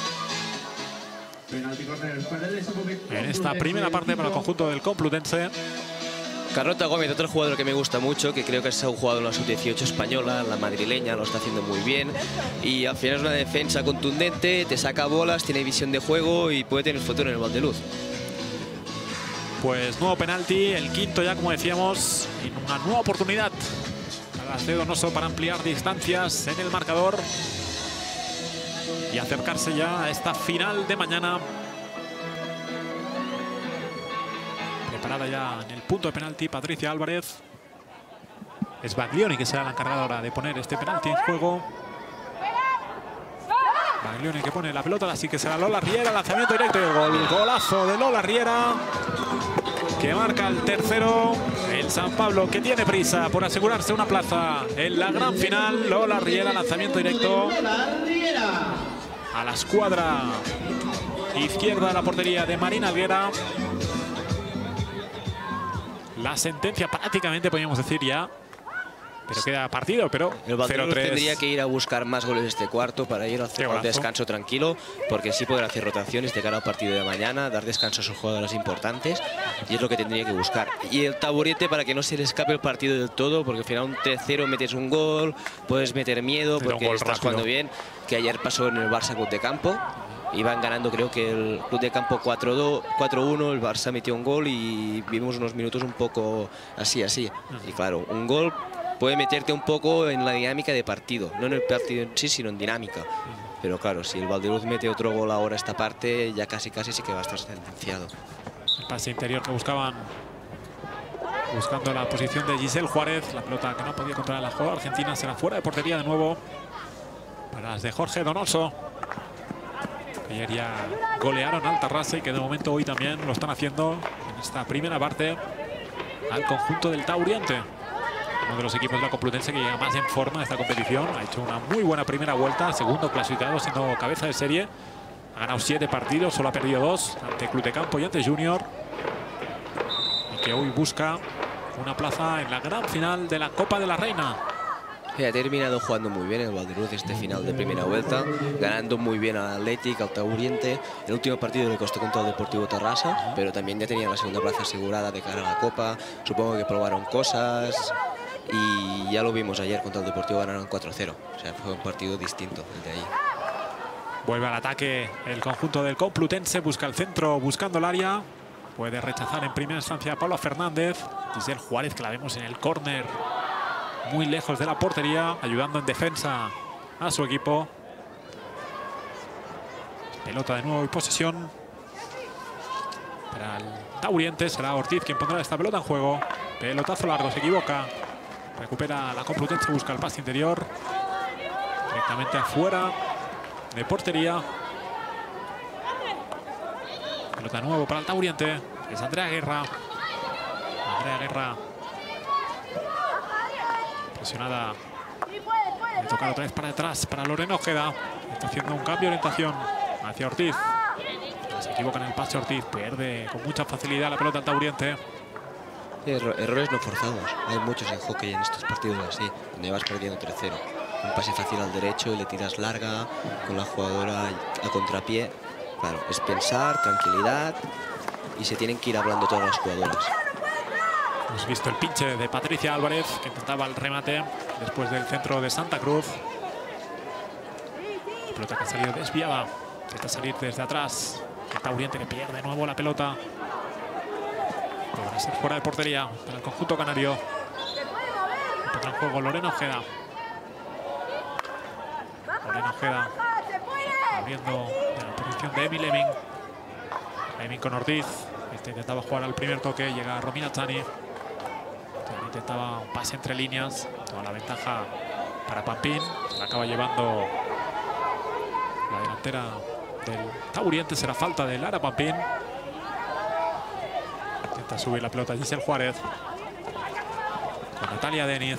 en esta primera parte para el conjunto del Complutense. Carlota Gómez, otro jugador que me gusta mucho, que creo que es un jugador en la sub-18 española, la madrileña, lo está haciendo muy bien. Y al final es una defensa contundente, te saca bolas, tiene visión de juego y puede tener futuro en el Valdeluz. Pues nuevo penalti, el quinto ya, como decíamos, y una nueva oportunidad para las de Donoso para ampliar distancias en el marcador y acercarse ya a esta final de mañana. Preparada ya en el punto de penalti Patricia Álvarez. Es Baglioni, que será la encargada ahora de poner este penalti en juego. Baglioni, que pone la pelota, así que será Lola Riera, lanzamiento directo y el gol. Golazo de Lola Riera, que marca el tercero. El San Pablo, que tiene prisa por asegurarse una plaza en la gran final. Lola Riera, lanzamiento directo a la escuadra izquierda de la portería de Marín Alguera. La sentencia prácticamente podríamos decir ya. Pero queda partido, pero el Valdeluz 0-3. tendría que ir a buscar más goles este cuarto para ir al descanso tranquilo, porque sí poder hacer rotaciones de cara al partido de mañana, dar descanso a sus jugadores importantes, y es lo que tendría que buscar. Y el Taburete para que no se le escape el partido del todo, porque al final un 3-0 metes un gol, puedes meter miedo porque estás jugando bien, que ayer pasó en el Barça Club de Campo. Iban ganando, creo que el Club de Campo 4-2, 4-1, el Barça metió un gol y vimos unos minutos un poco así. Y claro, un gol puede meterte un poco en la dinámica de partido, no en el partido en sí, sino en dinámica. Pero claro, si el Valdeluz mete otro gol ahora esta parte, ya casi sí que va a estar sentenciado. El pase interior que buscaban, buscando la posición de Giselle Juárez. La pelota que no podía controlar la jugada argentina será fuera de portería de nuevo para las de Jorge Donoso. Ayer ya golearon al Tarrasa y que de momento hoy también lo están haciendo en esta primera parte al conjunto del Tauriente. Uno de los equipos de la Complutense que llega más en forma a esta competición. Ha hecho una muy buena primera vuelta, segundo clasificado, siendo cabeza de serie. Ha ganado 7 partidos, solo ha perdido 2 ante Club de Campo y ante Junior. Y que hoy busca una plaza en la gran final de la Copa de la Reina. Ha terminado jugando muy bien el Valdeluz este final de primera vuelta, ganando muy bien al Athletic, al Tauriente. El último partido le costó contra el Deportivo Tarrasa, pero también ya tenía la segunda plaza asegurada de cara a la Copa. Supongo que probaron cosas y ya lo vimos ayer contra el Deportivo, ganaron 4-0. O sea, fue un partido distinto el de ahí. Vuelve al ataque el conjunto del Complutense, busca el centro, buscando el área. Puede rechazar en primera instancia a Paula Fernández. Giselle Juárez, que la vemos en el córner, muy lejos de la portería, ayudando en defensa a su equipo. Pelota de nuevo y posesión para el Tauriente. Será Ortiz quien pondrá esta pelota en juego. Pelotazo largo, se equivoca. Recupera la Complutense, busca el pase interior. Directamente afuera de portería. Pelota de nuevo para el Tauriente. Es Andrea Guerra. Andrea Guerra. Presionada. Le toca otra vez para detrás para Lorena Ojeda. Está haciendo un cambio de orientación hacia Ortiz. Se equivoca en el pase Ortiz. Pierde con mucha facilidad la pelota al Tauriente. Errores no forzados. Hay muchos en hockey en estos partidos así, donde vas perdiendo 3-0. Un pase fácil al derecho y le tiras larga con la jugadora a contrapié. Claro, es pensar, tranquilidad, y se tienen que ir hablando todas las jugadoras. Hemos visto el pinche de Patricia Álvarez, que intentaba el remate después del centro de Santa Cruz. La pelota que ha salido desviada. Intenta salir desde atrás. El Tauriente que pierde de nuevo la pelota. Podrá ser fuera de portería para el conjunto canario. Pondrá en juego Lorena Ojeda. Lorena Ojeda abriendo en la posición de Emi Lemming. Lemming con Ortiz. Este intentaba jugar al primer toque. Llega Romina Chani. Intentaba un pase entre líneas. Toda la ventaja para Pampín. La acaba llevando la delantera del Tauriente. Será falta de Lara Pampín. Intenta subir la pelota Giselle Juárez. Con Natalia Deniz.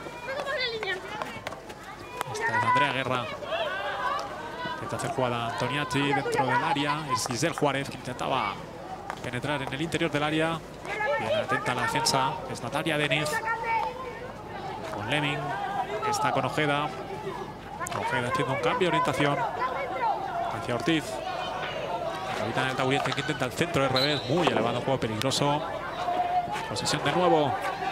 Esta es Andrea Guerra. Intenta hacer jugada Antoniazzi dentro del área. Es Giselle Juárez que intentaba penetrar en el interior del área. Bien atenta a la defensa. Es Natalia Deniz. Con Lemming. Está con Ojeda. Ojeda haciendo un cambio de orientación hacia Ortiz. El capitán del Tauriente que intenta el centro de revés. Muy elevado, juego peligroso. Posesión de nuevo.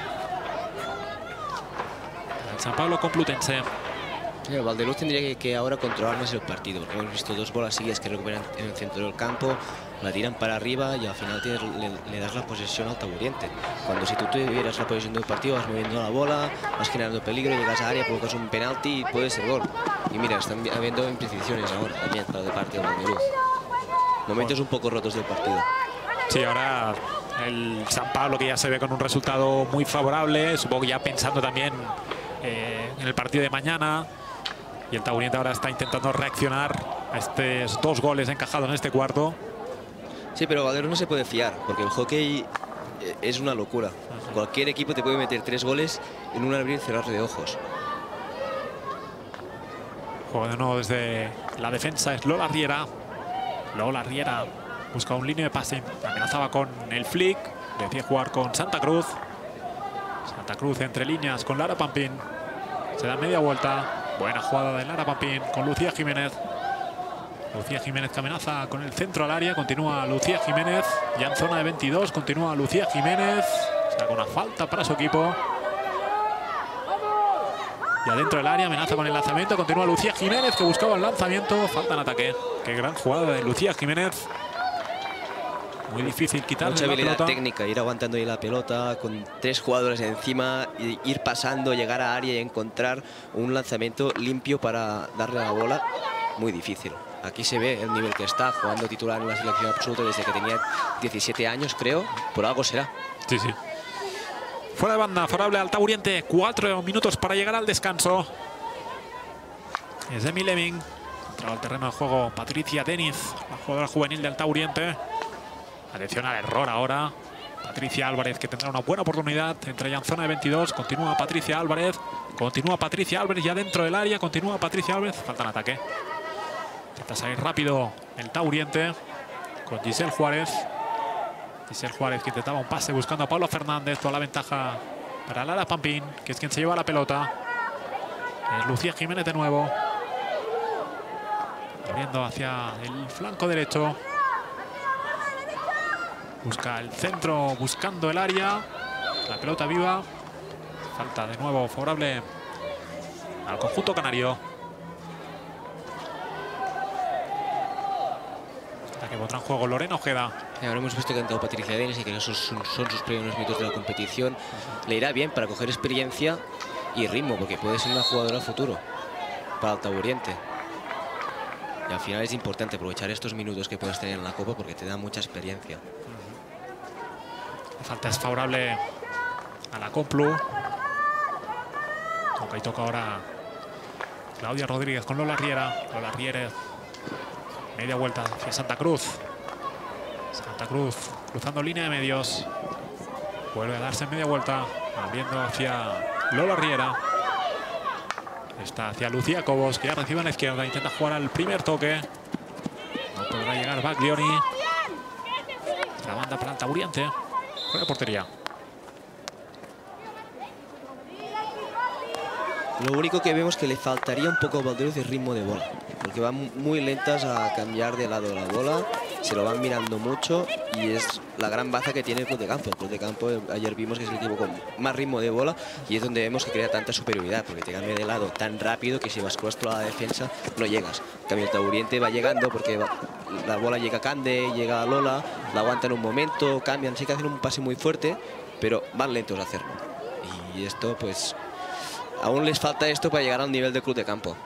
El San Pablo Complutense. El Valdeluz tendría que ahora controlar más el partido, porque hemos visto 2 bolas seguidas que recuperan en el centro del campo, la tiran para arriba y al final le das la posesión al Tauriente. Cuando si tú tuvieras la posesión del partido, vas moviendo la bola, vas generando peligro, llegas a área, provocas un penalti y puede ser gol. Y mira, están habiendo imprecisiones ahora también para de parte del Valdeluz. Momentos un poco rotos del partido. Sí, ahora el San Pablo que ya se ve con un resultado muy favorable, supongo que ya pensando también en el partido de mañana. Y el Tauriente ahora está intentando reaccionar a estos 2 goles encajados en este cuarto. Sí, pero Valdeluz no se puede fiar, porque el hockey es una locura. Cualquier equipo te puede meter 3 goles en un abrir y cerrar de ojos. Juega de nuevo desde la defensa, es Lola Riera. Lola Riera busca un línea de pase. Amenazaba con el flick. Decide jugar con Santa Cruz. Santa Cruz entre líneas con Lara Pampín. Se da media vuelta. Buena jugada de Lara Pampín con Lucía Jiménez. Lucía Jiménez que amenaza con el centro al área. Continúa Lucía Jiménez. Ya en zona de 22. Continúa Lucía Jiménez. Saca una falta para su equipo. Y adentro del área amenaza con el lanzamiento. Continúa Lucía Jiménez que buscaba el lanzamiento. Falta en ataque. Qué gran jugada de Lucía Jiménez. Muy difícil quitarle mucha la habilidad pelota. técnica, ir aguantando ahí la pelota con 3 jugadores encima, ir pasando, llegar a área y encontrar un lanzamiento limpio para darle a la bola. Muy difícil. Aquí se ve el nivel que está, jugando titular en la selección absoluta desde que tenía 17 años, creo. Por algo será. Sí, sí. Fuera de banda, favorable al Tauriente. 4 minutos para llegar al descanso. Es Emi Lemming. Entraba al terreno de juego Patricia Deniz, la jugadora juvenil del Tauriente. Atención al error ahora. Patricia Álvarez que tendrá una buena oportunidad. Entra ya en zona de 22. Continúa Patricia Álvarez. Continúa Patricia Álvarez ya dentro del área. Continúa Patricia Álvarez. Falta en ataque. Intenta salir rápido el Tauriente con Giselle Juárez. Giselle Juárez que intentaba un pase buscando a Pablo Fernández. Toda la ventaja para Lara Pampín, que es quien se lleva la pelota. Es Lucía Jiménez de nuevo. Abriendo hacia el flanco derecho. Busca el centro, buscando el área. La pelota viva. Falta de nuevo favorable al conjunto canario. Hasta que pondrá en juego Lorena Ojeda. Ahora hemos visto que ha entrado Patricia Deniz y que esos son sus primeros minutos de la competición. Le irá bien para coger experiencia y ritmo, porque puede ser una jugadora futuro para el Tauriente. Y al final es importante aprovechar estos minutos que puedes tener en la Copa porque te da mucha experiencia. La falta es favorable a la Complu. Toca y toca ahora Claudia Rodríguez con Lola Riera. Lola Riera. Media vuelta hacia Santa Cruz. Santa Cruz cruzando línea de medios. Vuelve a darse media vuelta. Abriendo hacia Lola Riera. Está hacia Lucía Cobos, que ya recibe a la izquierda. Intenta jugar al primer toque. No podrá llegar Baglioni. La banda para el Tauriente. Fuera de portería. Lo único que vemos que le faltaría un poco a Valdeluz de ritmo de bola, porque van muy lentas a cambiar de lado la bola, se lo van mirando mucho y es la gran baza que tiene el Club de Campo. El Club de Campo ayer vimos que es el equipo con más ritmo de bola y es donde vemos que crea tanta superioridad, porque te cambia de lado tan rápido que si vas puesto a la defensa no llegas. En cambio el Tauriente va llegando porque la bola llega a Cande, llega a Lola, la aguantan un momento, cambian, sí que hacen un pase muy fuerte, pero van lentos a hacerlo. Y esto pues... aún les falta esto para llegar al nivel del Club de Campo.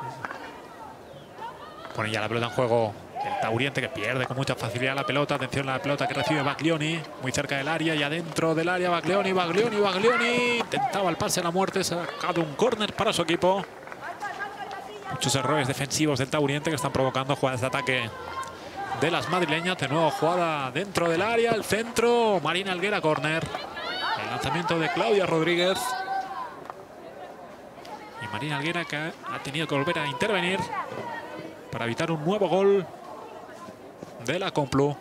Pone ya la pelota en juego el Tauriente, que pierde con mucha facilidad la pelota. Atención a la pelota que recibe Baglioni. Muy cerca del área y adentro del área Baglioni. Intentaba el pase a la muerte. Se ha sacado un córner para su equipo. Muchos errores defensivos del Tauriente que están provocando jugadas de ataque de las madrileñas. De nuevo jugada dentro del área. El centro. Marina Alguera, córner. El lanzamiento de Claudia Rodríguez. Y Marina Alguera que ha tenido que volver a intervenir para evitar un nuevo gol de la Complu.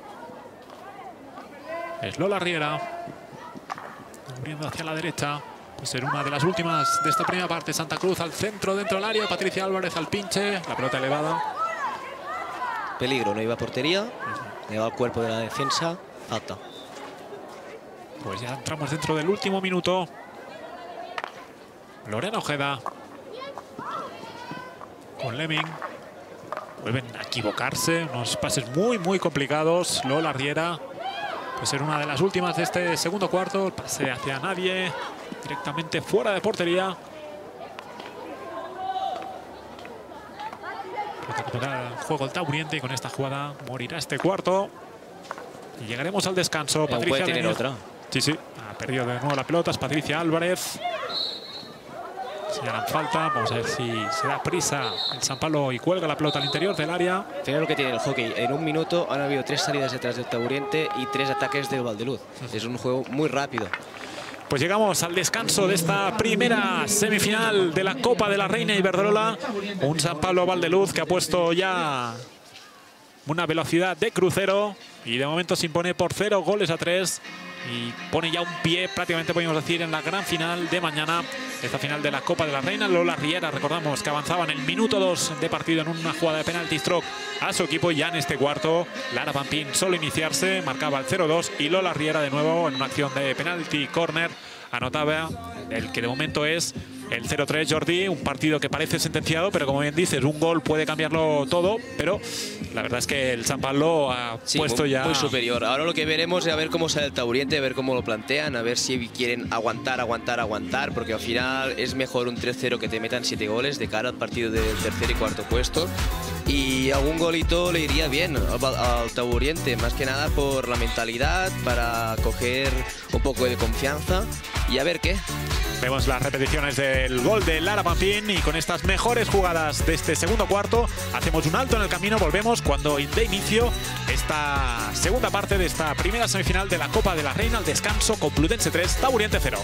Es Lola Riera. Abriendo hacia la derecha. Pues ser una de las últimas de esta primera parte. Santa Cruz al centro, dentro del área. Patricia Álvarez al pinche. La pelota elevada. Peligro, no iba a portería. Le va al cuerpo de la defensa. Falta. Pues ya entramos dentro del último minuto. Lorena Ojeda con Lemming. Vuelven a equivocarse. Unos pases muy complicados. Lola Riera. Puede ser una de las últimas de este segundo cuarto. El pase hacia nadie. Directamente fuera de portería. Tocará el juego el Tauriente y con esta jugada morirá este cuarto. Y llegaremos al descanso. Pero Patricia puede tener Deniz. otra. Sí. Ha perdido de nuevo la pelota. Es Patricia Álvarez. Señalan falta. Vamos a ver si se da prisa el San Pablo y cuelga la pelota al interior del área. Fíjate lo que tiene el hockey. En un minuto han habido 3 salidas detrás del Tauriente y 3 ataques del Valdeluz. Es un juego muy rápido. Pues llegamos al descanso de esta primera semifinal de la Copa de la Reina Iberdrola. Un San Pablo Valdeluz que ha puesto ya una velocidad de crucero y de momento se impone por 0-3 y pone ya un pie, prácticamente podemos decir, en la gran final de mañana, esta final de la Copa de la Reina. Lola Riera, recordamos que avanzaba en el minuto 2 de partido en una jugada de penalti stroke a su equipo. Ya en este cuarto, Lara Pampín solo iniciarse marcaba el 0-2 y Lola Riera de nuevo en una acción de penalti corner anotaba el que de momento es el 0-3, Jordi. Un partido que parece sentenciado, pero como bien dices, un gol puede cambiarlo todo, pero la verdad es que el San Pablo ha puesto muy, ya... muy superior. Ahora lo que veremos es a ver cómo sale el Tauriente, a ver cómo lo plantean, a ver si quieren aguantar, porque al final es mejor un 3-0 que te metan 7 goles de cara al partido del tercer y cuarto puesto. Y algún golito le iría bien al Tauriente, más que nada por la mentalidad, para coger un poco de confianza y a ver qué. Vemos las repeticiones del gol de Lara Pampín y con estas mejores jugadas de este segundo cuarto hacemos un alto en el camino. Volvemos cuando de inicio esta segunda parte de esta primera semifinal de la Copa de la Reina al descanso. Complutense 3, Tauriente 0.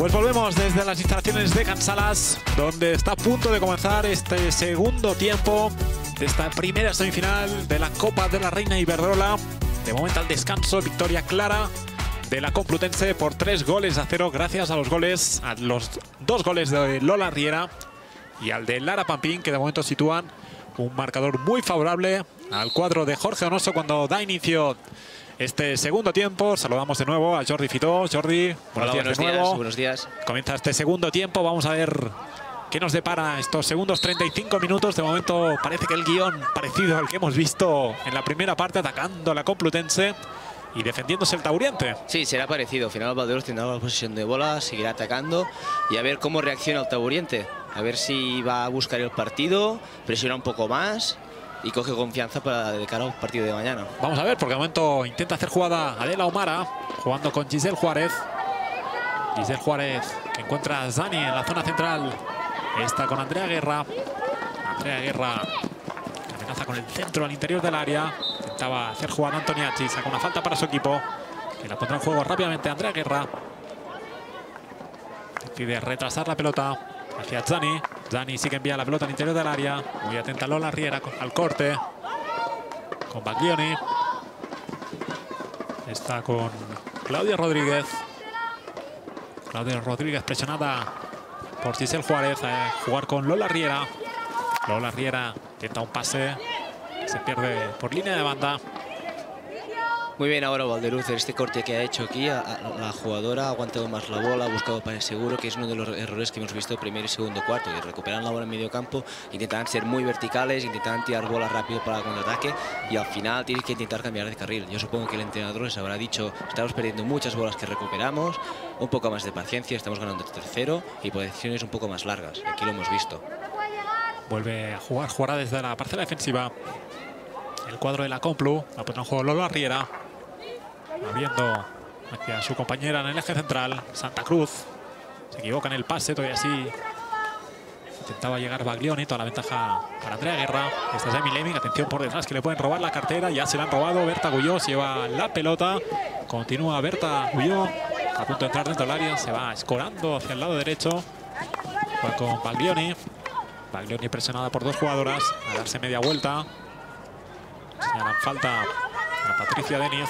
Pues volvemos desde las instalaciones de Can Salas, donde está a punto de comenzar este segundo tiempo de esta primera semifinal de la Copa de la Reina Iberdrola. De momento al descanso, victoria clara de la Complutense por 3-0 gracias a los dos goles de Lola Riera y al de Lara Pampín, que de momento sitúan un marcador muy favorable al cuadro de Jorge Donoso cuando da inicio este segundo tiempo. Saludamos de nuevo a Jordi Fitó. Jordi, buenos días de nuevo. Buenos días. Comienza este segundo tiempo. Vamos a ver qué nos depara estos segundos 35 minutos. De momento parece que el guión parecido al que hemos visto en la primera parte, atacando a la Complutense y defendiéndose el Tauriente. Sí, será parecido. Al final Valdeorus tendrá la posesión de bola, seguirá atacando y a ver cómo reacciona el Tauriente. A ver si va a buscar el partido, presiona un poco más y coge confianza para de cara al partido de mañana. Vamos a ver, porque de momento intenta hacer jugada Adela Omara, jugando con Giselle Juárez. Giselle Juárez, que encuentra a Zani en la zona central. Está con Andrea Guerra. Andrea Guerra, que amenaza con el centro al interior del área. Intentaba hacer jugada Antoniazzi, saca una falta para su equipo, que la pondrá en juego rápidamente Andrea Guerra. Decide retrasar la pelota hacia Zani. Zani sí que envía la pelota al interior del área. Muy atenta Lola Riera al corte. Con Baglioni. Está con Claudia Rodríguez. Claudia Rodríguez presionada por Giselle Juárez. A jugar con Lola Riera. Lola Riera intenta un pase. Se pierde por línea de banda. Muy bien ahora Valdeorus, este corte que ha hecho aquí, la jugadora ha aguantado más la bola, ha buscado pase seguro, que es uno de los errores que hemos visto primero y segundo cuarto, que recuperan la bola en medio campo, intentan ser muy verticales, intentan tirar bolas rápido para el contraataque y al final tienes que intentar cambiar de carril. Yo supongo que el entrenador les habrá dicho, estamos perdiendo muchas bolas que recuperamos, un poco más de paciencia, estamos ganando el tercero y posiciones un poco más largas, y aquí lo hemos visto. Vuelve a jugar desde la parcela defensiva el cuadro de la Complu. La pondrá en juego Lola Riera, abriendo hacia su compañera en el eje central, Santa Cruz. Se equivoca en el pase, todavía sí. Intentaba llegar Baglioni, toda la ventaja para Andrea Guerra. Esta es Emi Lemming, atención por detrás que le pueden robar la cartera. Ya se la han robado, Berta Gulló se lleva la pelota. Continúa Berta Gulló, a punto de entrar dentro del área. Se va escorando hacia el lado derecho. Va con Baglioni. Baglioni presionada por dos jugadoras, a darse media vuelta. Señalan falta a Patricia Deniz.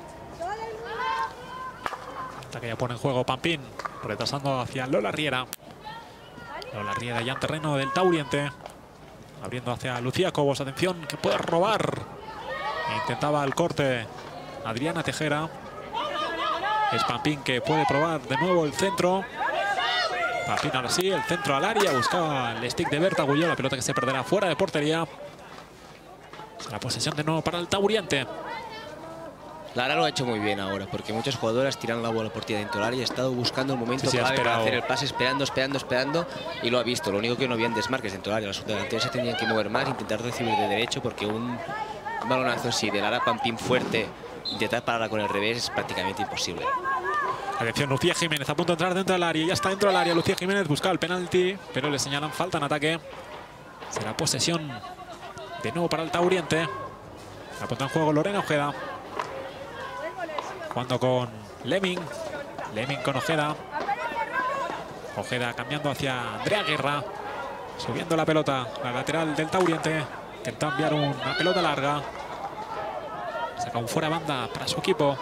Hasta que ya pone en juego Pampín, retrasando hacia Lola Riera. Lola Riera ya en terreno del Tauriente. Abriendo hacia Lucía Cobos. Atención, que puede robar. Intentaba el corte Adriana Tejera. Es Pampín que puede probar de nuevo el centro. Pampín ahora sí, el centro al área. Buscaba el stick de Berta Gulló. La pelota que se perderá fuera de portería. La posesión de nuevo para el Tauriente. Lara lo ha hecho muy bien ahora, porque muchas jugadoras tiran la bola por ti dentro del área y ha estado buscando el momento clave para hacer el pase, esperando y lo ha visto. Lo único que no habían desmarques dentro del área. Los delanteros se tenían que mover más, intentar recibir de derecho, porque un balonazo así de Lara Pampín fuerte, intentar pararla con el revés es prácticamente imposible. Atención, Lucía Jiménez a punto de entrar dentro del área. Ya está dentro del área. Lucía Jiménez buscaba el penalti, pero le señalan falta en ataque. Será posesión de nuevo para el Tauriente. La pondrá en juego Lorena Ojeda. Jugando con Lemming. Lemming con Ojeda. Ojeda cambiando hacia Andrea Guerra. Subiendo la pelota. La lateral del Tauriente. Intenta enviar una pelota larga. Saca un fuera banda para su equipo.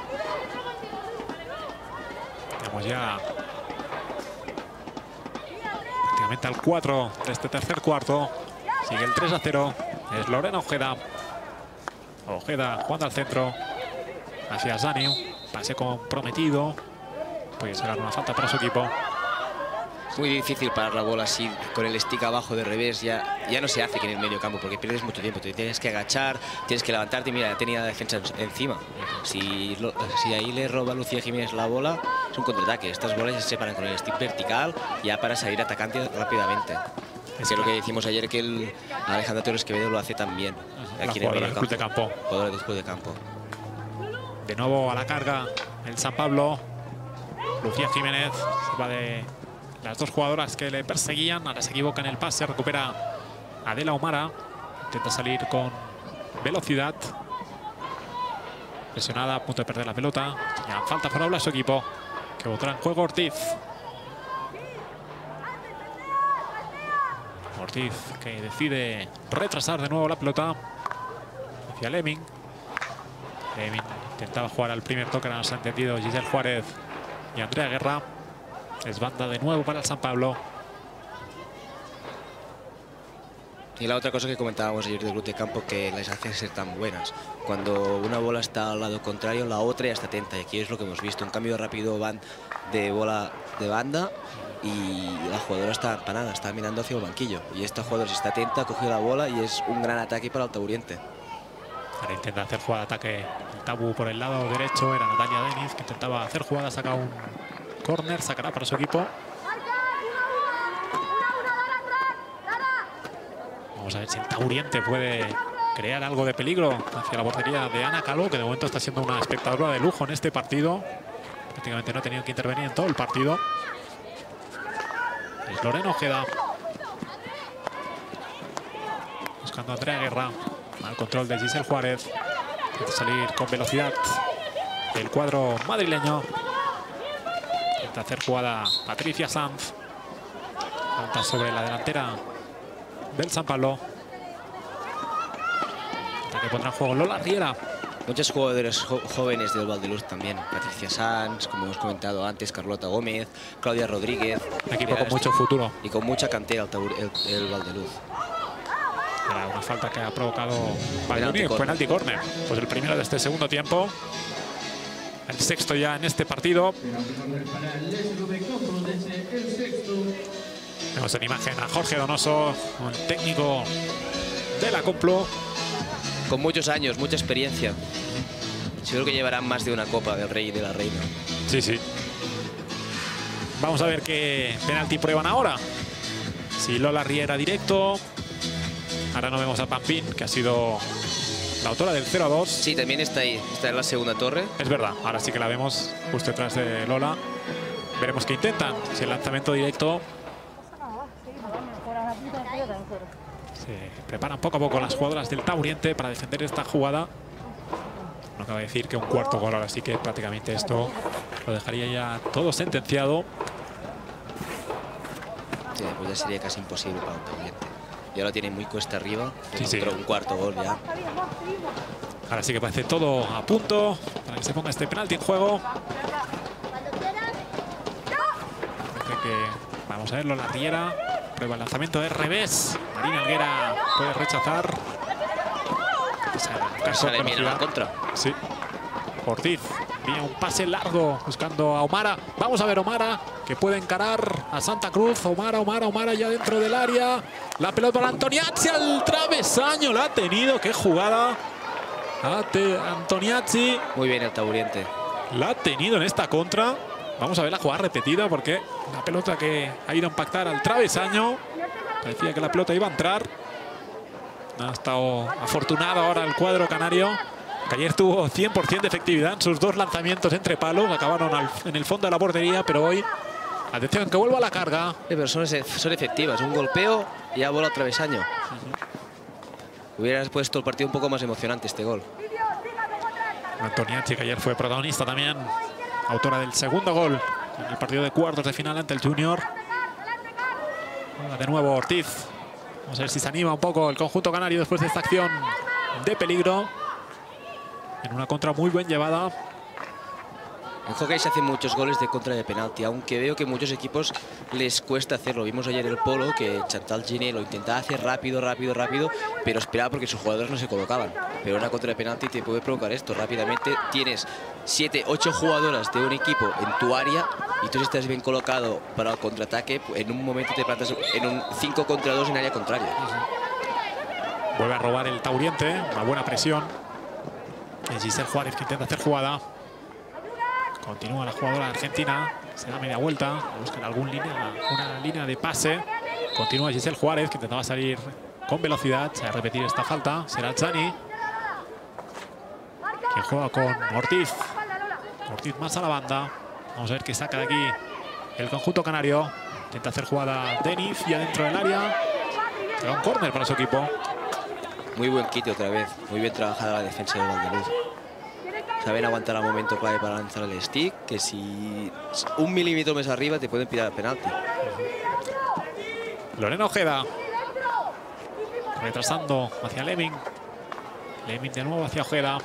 Tenemos ya prácticamente al 4 de este tercer cuarto. Sigue el 3-0. Es Lorena Ojeda. Ojeda jugando al centro. Hacia Zani. Pase comprometido. Puede ser una falta para su equipo. Es muy difícil parar la bola así, con el stick abajo de revés. Ya no se hace que en el medio campo, porque pierdes mucho tiempo. Te tienes que agachar, tienes que levantarte. Mira, ya tenía la defensa encima. Si ahí le roba Lucía Jiménez la bola, es un contraataque. Estas bolas se separan con el stick vertical ya para salir atacante rápidamente. Es lo que decimos ayer, que el Alejandra Torres Quevedo lo hace tan bien. Aquí en el club de campo. Jugador del club de campo. De nuevo a la carga el San Pablo. Lucía Jiménez se va de las dos jugadoras que le perseguían. Ahora se equivoca en el pase. Recupera Adela Omara. Intenta salir con velocidad. Presionada, a punto de perder la pelota. Ya falta favorable a su equipo, que botará en juego Ortiz. Ortiz, que decide retrasar de nuevo la pelota hacia Lemming. Lemming intentaba jugar al primer toque, no se ha entendido Giselle Juárez y Andrea Guerra. Es banda de nuevo para el San Pablo. Y la otra cosa que comentábamos ayer del club de campo, que las hacen ser tan buenas. Cuando una bola está al lado contrario, la otra ya está atenta. Y aquí es lo que hemos visto, un cambio rápido de bola de banda y la jugadora está empanada, está mirando hacia el banquillo. Y esta jugadora, si está atenta, ha cogido la bola y es un gran ataque para el Tauriente. Ahora intenta hacer jugada de ataque el Tabú por el lado derecho. Era Natalia Deniz, que intentaba hacer jugada, saca un córner, sacará para su equipo. Vamos a ver si el Tauriente puede crear algo de peligro hacia la portería de Ana Calvo, que de momento está siendo una espectadora de lujo en este partido. Prácticamente no ha tenido que intervenir en todo el partido. Es Lorena Ojeda. Buscando a Andrea Guerra. Al control de Giselle Juárez. Intenta salir con velocidad el cuadro madrileño. Intenta hacer jugada Patricia Sanz. Falta sobre la delantera del San Pablo. Que pondrá en juego Lola Riera. Muchos jugadores jóvenes del Valdeluz también. Patricia Sanz, como hemos comentado antes, Carlota Gómez, Claudia Rodríguez. Un equipo con mucho futuro. Y con mucha cantera el Valdeluz. Era una falta que ha provocado penalti córner. Pues el primero de este segundo tiempo. El sexto ya en este partido. Vemos en imagen a Jorge Donoso, un técnico de la Complu. Con muchos años, mucha experiencia. Seguro que llevarán más de una Copa del Rey y de la Reina. Sí, sí. Vamos a ver qué penalti prueban ahora. Si Lola Riera directo. Ahora no vemos a Pampín, que ha sido la autora del 0-2. Sí, también está ahí. Está en la segunda torre. Es verdad, ahora sí que la vemos justo detrás de Lola. Veremos qué intentan. Si el lanzamiento directo. Se preparan poco a poco las jugadoras del Tauriente para defender esta jugada. No acaba de decir que un cuarto gol, ahora sí que prácticamente esto lo dejaría ya todo sentenciado. Sí, pues ya sería casi imposible para un Tauriente. Ya lo tiene muy cuesta arriba. Sí, sí. Un cuarto gol ya. Ahora sí que parece todo a punto para que se ponga este penalti en juego. Parece que vamos a verlo, la Riera. Prueba el lanzamiento de revés. Marina Alguera puede rechazar. Sale bien a la contra. Sí. Ortiz envía un pase largo buscando a Omara. Vamos a ver Omara, que puede encarar a Santa Cruz. Omara ya dentro del área. La pelota para Antoniazzi al travesaño. La ha tenido. ¡Qué jugada! Antoniazzi. Muy bien el Tauriente. La ha tenido en esta contra. Vamos a ver la jugada repetida porque la pelota que ha ido a impactar al travesaño. Parecía que la pelota iba a entrar. Ha estado afortunado ahora el cuadro canario, que ayer tuvo 100% de efectividad en sus dos lanzamientos entre palos. Acabaron en el fondo de la portería, pero hoy, atención, que vuelva a la carga. Pero son efectivas. Un golpeo y ya bola al travesaño. Hubieras puesto el partido un poco más emocionante este gol. Antoniazzi, que ayer fue protagonista también, autora del segundo gol en el partido de cuartos de final ante el Junior. De nuevo Ortiz. Vamos a ver si se anima un poco el conjunto canario después de esta acción de peligro. En una contra muy bien llevada. En hockey se hacen muchos goles de contra de penalti, aunque veo que muchos equipos les cuesta hacerlo. Vimos ayer el polo que Chantal Giné lo intentaba hacer rápido, pero esperaba porque sus jugadores no se colocaban. Pero una contra de penalti te puede provocar esto rápidamente. Tienes 7, 8 jugadoras de un equipo en tu área y tú, si estás bien colocado para el contraataque, en un momento te plantas en un 5 contra 2 en área contraria. Vuelve a robar el Tauriente, una buena presión. Es Giselle Juárez que intenta hacer jugada. Continúa la jugadora argentina, se da media vuelta, buscan una línea de pase. Continúa Giselle Juárez, que intentaba salir con velocidad. Se va a repetir esta falta, será Zani, que juega con Ortiz. Ortiz más a la banda. Vamos a ver qué saca de aquí el conjunto canario. Intenta hacer jugada Deniz, ya dentro del área. Se da un córner para su equipo. Muy buen quite otra vez, muy bien trabajada la defensa de Valdeluz. Saben aguantar al momento clave para lanzar el stick, que si un milímetro más arriba te pueden pillar el penalti. Lorena Ojeda. retrasando hacia Lemming. Lemming de nuevo hacia Ojeda.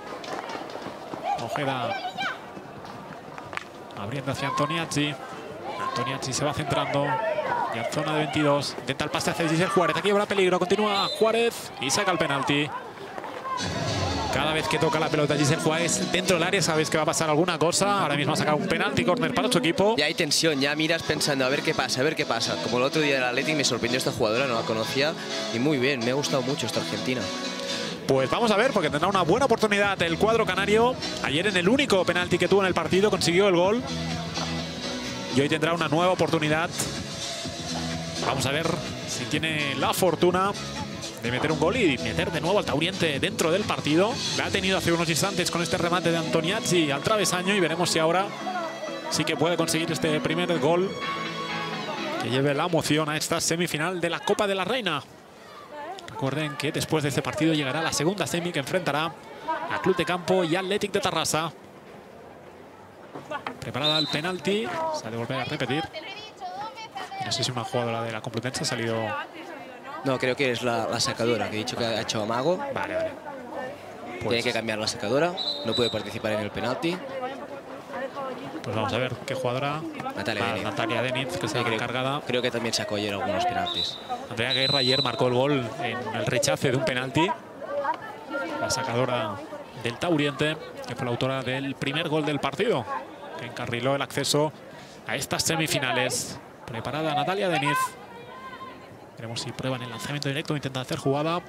Ojeda abriendo hacia Antoniazzi. Antoniazzi se va centrando. Ya en zona de 22. Intenta el pase hacia Giselle Juárez. Aquí habrá peligro. Continúa Juárez y saca el penalti. Cada vez que toca la pelota Giselle Juárez dentro del área sabes que va a pasar alguna cosa. Ahora mismo ha sacado un penalti, córner para su equipo. Ya hay tensión, ya miras pensando a ver qué pasa, a ver qué pasa. Como el otro día del Athletic me sorprendió esta jugadora, no la conocía. Y muy bien, me ha gustado mucho esta argentina. Pues vamos a ver, porque tendrá una buena oportunidad el cuadro canario. Ayer en el único penalti que tuvo en el partido consiguió el gol. Y hoy tendrá una nueva oportunidad. Vamos a ver si tiene la fortuna de meter un gol y meter de nuevo al Tauriente dentro del partido. La ha tenido hace unos instantes con este remate de Antoniazzi al travesaño y veremos si ahora sí que puede conseguir este primer gol que lleve la emoción a esta semifinal de la Copa de la Reina. Recuerden que después de este partido llegará la segunda semi que enfrentará a Club de Campo y Athletic de Tarrasa. Preparada el penalti, sale a volver a repetir. No sé si una jugadora de la Complutense ha salido... No, creo que es la sacadora, que he dicho que ha hecho amago. Vale, vale. Pues tiene que cambiar la sacadora, no puede participar en el penalti. Pues vamos a ver qué jugadora. Natalia Deniz, que se ha encargada. Creo que también sacó ayer algunos penaltis. Andrea Guerra ayer marcó el gol en el rechace de un penalti. La sacadora del Tauriente, que fue la autora del primer gol del partido, que encarriló el acceso a estas semifinales. Preparada Natalia Deniz. Veremos si prueban el lanzamiento directo, intentan hacer jugada.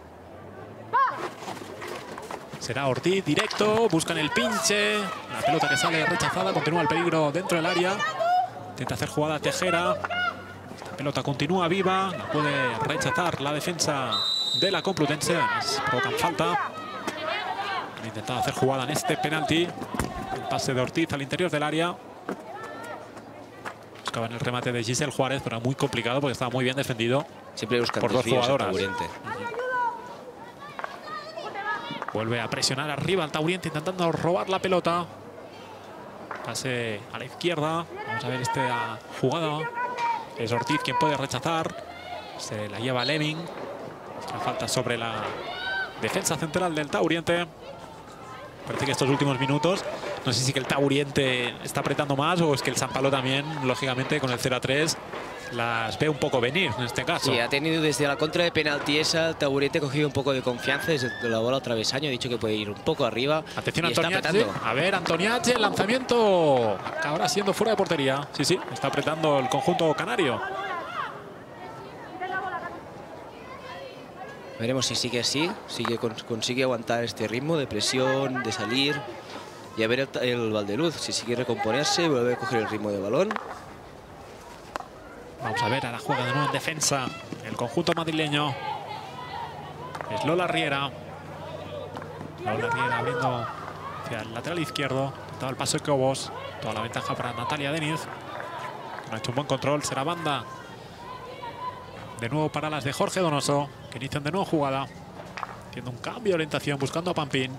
Será Ortiz directo, buscan el pinche. La pelota que sale rechazada, continúa el peligro dentro del área. Intenta hacer jugada Tejera. Esta pelota continúa viva, la puede rechazar la defensa de la Complutense. Provocan falta. Han intentado hacer jugada en este penalti. El pase de Ortiz al interior del área. Buscaban el remate de Giselle Juárez, pero era muy complicado porque estaba muy bien defendido. Siempre buscan por dos jugadoras. Tauriente. Vuelve a presionar arriba al Tauriente intentando robar la pelota. Pase a la izquierda. Vamos a ver esta jugada. Es Ortiz quien puede rechazar. Se la lleva Lemming. La falta sobre la defensa central del Tauriente. Parece que estos últimos minutos, no sé si que el Tauriente está apretando más o es que el San Palo también, lógicamente, con el 0-3, las ve un poco venir en este caso. Sí, ha tenido desde la contra de penalti esa, el Tauriente ha cogido un poco de confianza desde la bola al travesaño. Ha dicho que puede ir un poco arriba. Atención a Antoniazzi. A ver, Antoniazzi, el lanzamiento acabará siendo fuera de portería. Sí, sí, está apretando el conjunto canario. Veremos si sigue así, consigue aguantar este ritmo de presión, de salir. Y a ver el Valdeluz, si sigue recomponerse, vuelve a coger el ritmo de balón. Vamos a ver, ahora juega de nuevo en defensa el conjunto madrileño. Es Lola Riera. Lola Riera abriendo hacia el lateral izquierdo. Todo el paso de Cobos. Toda la ventaja para Natalia Deniz. No ha hecho un buen control, será banda. De nuevo para las de Jorge Donoso, que inician de nuevo jugada. Haciendo un cambio de orientación, buscando a Pampín.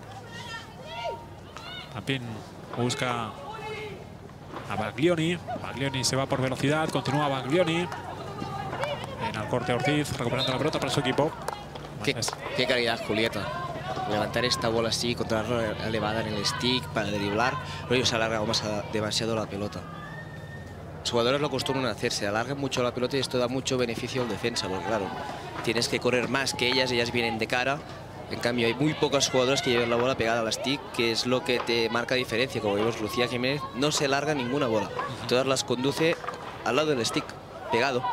Pampín busca a Baglioni. Baglioni se va por velocidad, continúa Baglioni. En el corte Ortiz, recuperando la pelota para su equipo. Qué calidad, Julieta. Levantar esta bola así, controlarla elevada en el stick para driblar. Luego se alarga demasiado la pelota. Los jugadores lo acostumbran a hacer, se alargan mucho la pelota y esto da mucho beneficio al defensa, porque claro, tienes que correr más que ellas vienen de cara. En cambio, hay muy pocas jugadoras que llevan la bola pegada al stick, que es lo que te marca diferencia. Como vemos, Lucía Jiménez no se larga ninguna bola. Todas las conduce al lado del stick, pegado.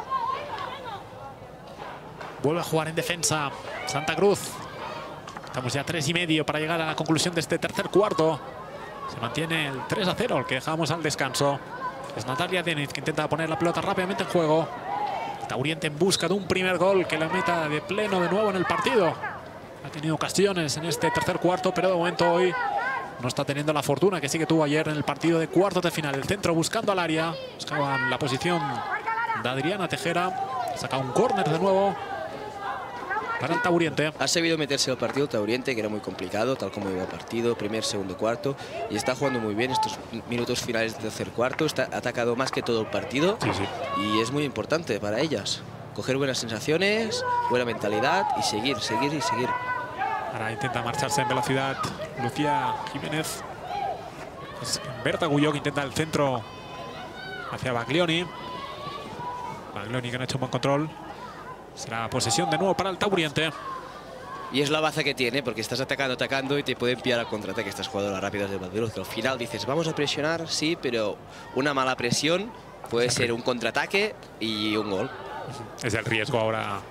Vuelve a jugar en defensa Santa Cruz. Estamos ya 3:30 para llegar a la conclusión de este tercer cuarto. Se mantiene el 3-0, el que dejamos al descanso. Es Natalia Deniz que intenta poner la pelota rápidamente en juego. Tauriente en busca de un primer gol que la meta de pleno de nuevo en el partido. Ha tenido ocasiones en este tercer cuarto, pero de momento hoy no está teniendo la fortuna que sí que tuvo ayer en el partido de cuartos de final. El centro buscando al área. Buscaban la posición de Adriana Tejera. Saca un córner de nuevo para el Tauriente. Ha sabido meterse al partido Tauriente, que era muy complicado, tal como iba el partido, primer, segundo, cuarto. Y está jugando muy bien estos minutos finales del tercer cuarto. Está atacado más que todo el partido. Sí, sí. Y es muy importante para ellas coger buenas sensaciones, buena mentalidad y seguir. Ahora intenta marcharse en velocidad Lucía Jiménez. Es Berta Gulló que intenta el centro hacia Baglioni. Baglioni que no ha hecho un buen control. Será posesión de nuevo para el Tauriente. Y es la baza que tiene, porque estás atacando y te pueden pillar al contraataque estas jugadoras rápidas de Valdeluz. Al final dices, vamos a presionar, sí, pero una mala presión puede ser un contraataque y un gol. Es el riesgo ahora.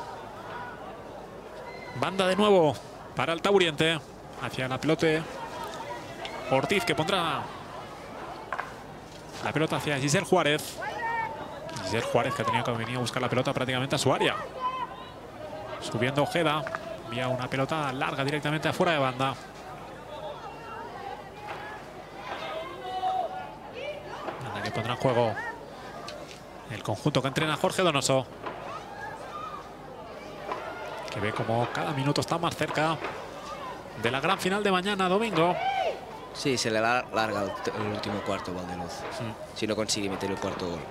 Banda de nuevo para el Tauriente. Hacia la pelota Ortiz, que pondrá la pelota hacia Giselle Juárez. Giselle Juárez, que ha tenido que venir a buscar la pelota prácticamente a su área. Subiendo Ojeda. Envía una pelota larga directamente afuera de banda. Anda, que pondrá en juego el conjunto que entrena Jorge Donoso, que ve como cada minuto está más cerca de la gran final de mañana, domingo. Sí, se le larga el último cuarto Valdeluz, si no consigue meter el cuarto gol.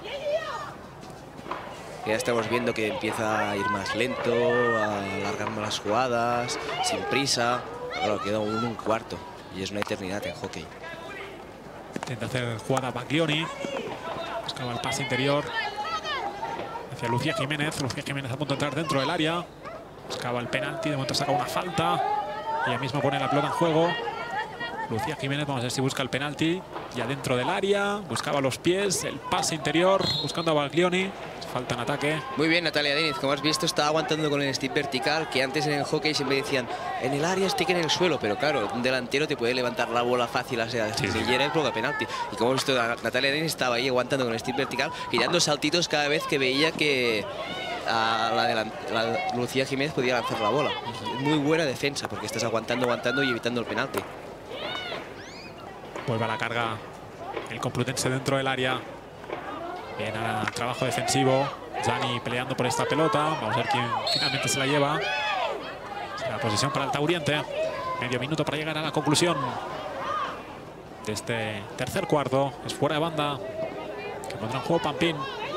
Ya estamos viendo que empieza a ir más lento, a alargar más las jugadas, sin prisa. Claro, queda un cuarto y es una eternidad en hockey. Intenta hacer jugada Baglioni. Buscaba el pase interior hacia Lucía Jiménez. Lucía Jiménez a punto de entrar dentro del área. Buscaba el penalti, de momento saca una falta. Ella misma pone la pelota en juego. Lucía Jiménez, vamos a ver si busca el penalti. Ya dentro del área, buscaba los pies, el pase interior, buscando a Baglioni. Falta en ataque. Muy bien, Natalia Deniz, como has visto, está aguantando con el stick vertical, que antes en el hockey siempre decían en el área, stick en el suelo, pero claro, un delantero te puede levantar la bola fácil hacia Sillera y provoca penalti. Y como hemos visto, Natalia Deniz estaba ahí aguantando con el stick vertical y dando saltitos cada vez que veía que la Lucía Jiménez podía lanzar la bola. Muy buena defensa, porque estás aguantando y evitando el penalti. Vuelve a la carga el Complutense dentro del área. Bien al trabajo defensivo. Gianni peleando por esta pelota. Vamos a ver quién finalmente se la lleva. Será posesión para el Tauriente. Medio minuto para llegar a la conclusión de este tercer cuarto. Es fuera de banda, que pondrá en juego Pampín.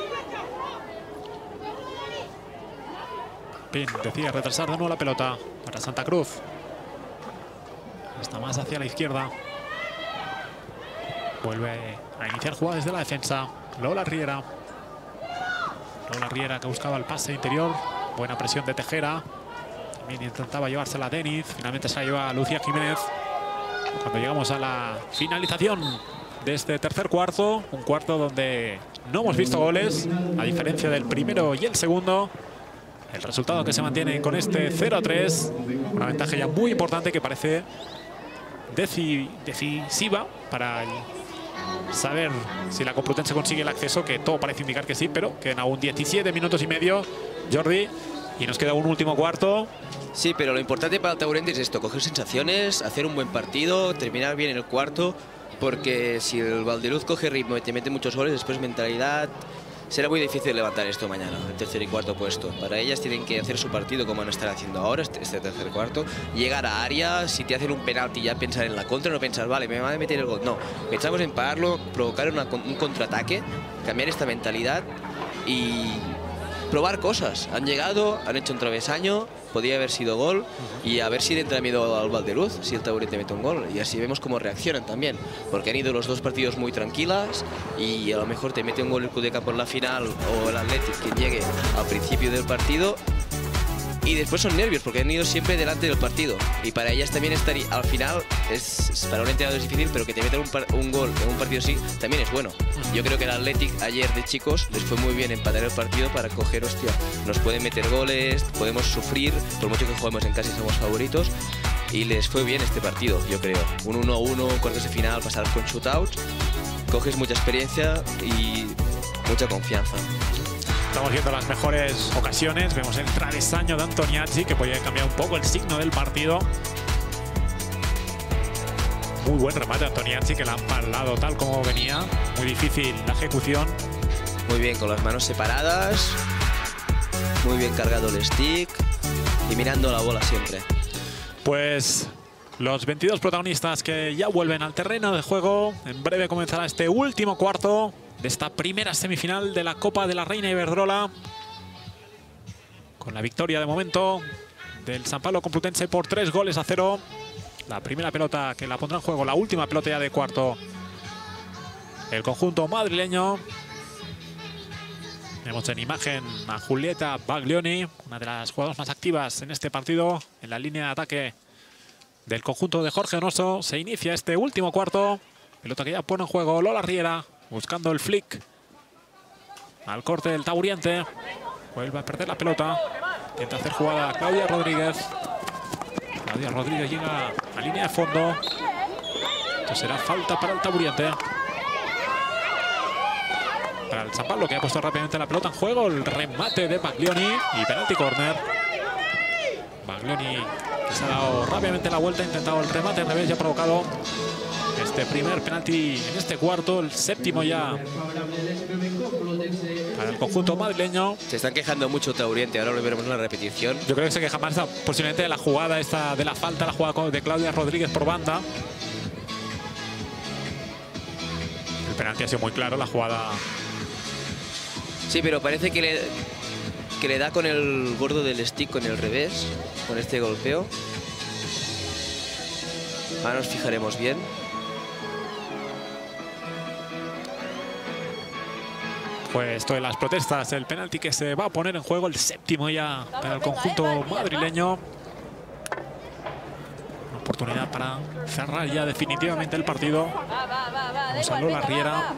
Pampín decide retrasar de nuevo la pelota para Santa Cruz. Está más hacia la izquierda. Vuelve a iniciar jugada desde la defensa. Lola Riera. Lola Riera que buscaba el pase interior. Buena presión de Tejera. También intentaba llevársela a Deniz. Finalmente se la lleva a Lucía Jiménez. Cuando llegamos a la finalización de este tercer cuarto. Un cuarto donde no hemos visto goles, a diferencia del primero y el segundo. El resultado que se mantiene con este 0-3. Una ventaja ya muy importante que parece decisiva para saber si la Complutense consigue el acceso, que todo parece indicar que sí, pero quedan aún 17 minutos y medio, Jordi, y nos queda un último cuarto. Sí, pero lo importante para el Tauriente es esto, coger sensaciones, hacer un buen partido, terminar bien el cuarto, porque si el Valdeluz coge ritmo y te mete muchos goles, después mentalidad, será muy difícil levantar esto mañana, el tercer y cuarto puesto. Para ellas tienen que hacer su partido como van a estar haciendo ahora, este tercer cuarto. Llegar a área, si te hacen un penalti ya pensar en la contra, no pensar, vale, me van a meter el gol. No, pensamos en pararlo, provocar un contraataque, cambiar esta mentalidad y probar cosas. Han llegado, han hecho un travesaño, podía haber sido gol y a ver si le entra miedo al Valdeluz si el Tauriente mete un gol, y así vemos cómo reaccionan también, porque han ido los dos partidos muy tranquilas y a lo mejor te mete un gol el Club de Campo en la final o el Athletic que llegue al principio del partido y después son nervios porque han ido siempre delante del partido y para ellas también estar al final para un entrenador es difícil, pero que te metan un gol en un partido así también es bueno. Yo creo que el Athletic ayer de chicos les fue muy bien empatar el partido para coger, hostia, nos pueden meter goles, podemos sufrir, por mucho que juguemos en casa y somos favoritos, y les fue bien este partido, yo creo. Un 1-1, cuartos de final, pasar con shootouts, coges mucha experiencia y mucha confianza. Estamos viendo las mejores ocasiones. Vemos el travesaño de Antoniazzi, que podía cambiar un poco el signo del partido. Muy buen remate de Antoniazzi, que la han parado tal como venía. Muy difícil la ejecución. Muy bien, con las manos separadas. Muy bien cargado el stick. Y mirando la bola siempre. Pues los 22 protagonistas que ya vuelven al terreno de juego. En breve comenzará este último cuarto de esta primera semifinal de la Copa de la Reina Iberdrola. con la victoria de momento del San Pablo Complutense por 3-0. La primera pelota que la pondrá en juego, la última pelota ya de cuarto, el conjunto madrileño. Vemos en imagen a Julieta Baglioni, una de las jugadoras más activas en este partido, en la línea de ataque del conjunto de Jorge Donoso. Se inicia este último cuarto. Pelota que ya pone en juego Lola Riera, buscando el flick al corte del Tauriente. Vuelve a perder la pelota. Intenta hacer jugada Claudia Rodríguez. Claudia Rodríguez llega a línea de fondo. Esto será falta para el Tauriente. Para el San Pablo, que ha puesto rápidamente la pelota en juego. El remate de Baglioni y penalti córner. Baglioni, que se ha dado rápidamente la vuelta, ha intentado el remate al revés y ha provocado este primer penalti en este cuarto, el séptimo ya para el conjunto madrileño. Se están quejando mucho Tauriente, ahora lo veremos en la repetición. Yo creo que se queja más posiblemente de la jugada esta, de la falta, la jugada de Claudia Rodríguez por banda. El penalti ha sido muy claro, la jugada. Sí, pero parece que le da con el gordo del stick, con el revés, con este golpeo. Ahora nos fijaremos bien. Pues esto de las protestas, el penalti que se va a poner en juego, el séptimo ya para el conjunto madrileño. Una oportunidad para cerrar ya definitivamente el partido. Vamos a Lola Riera.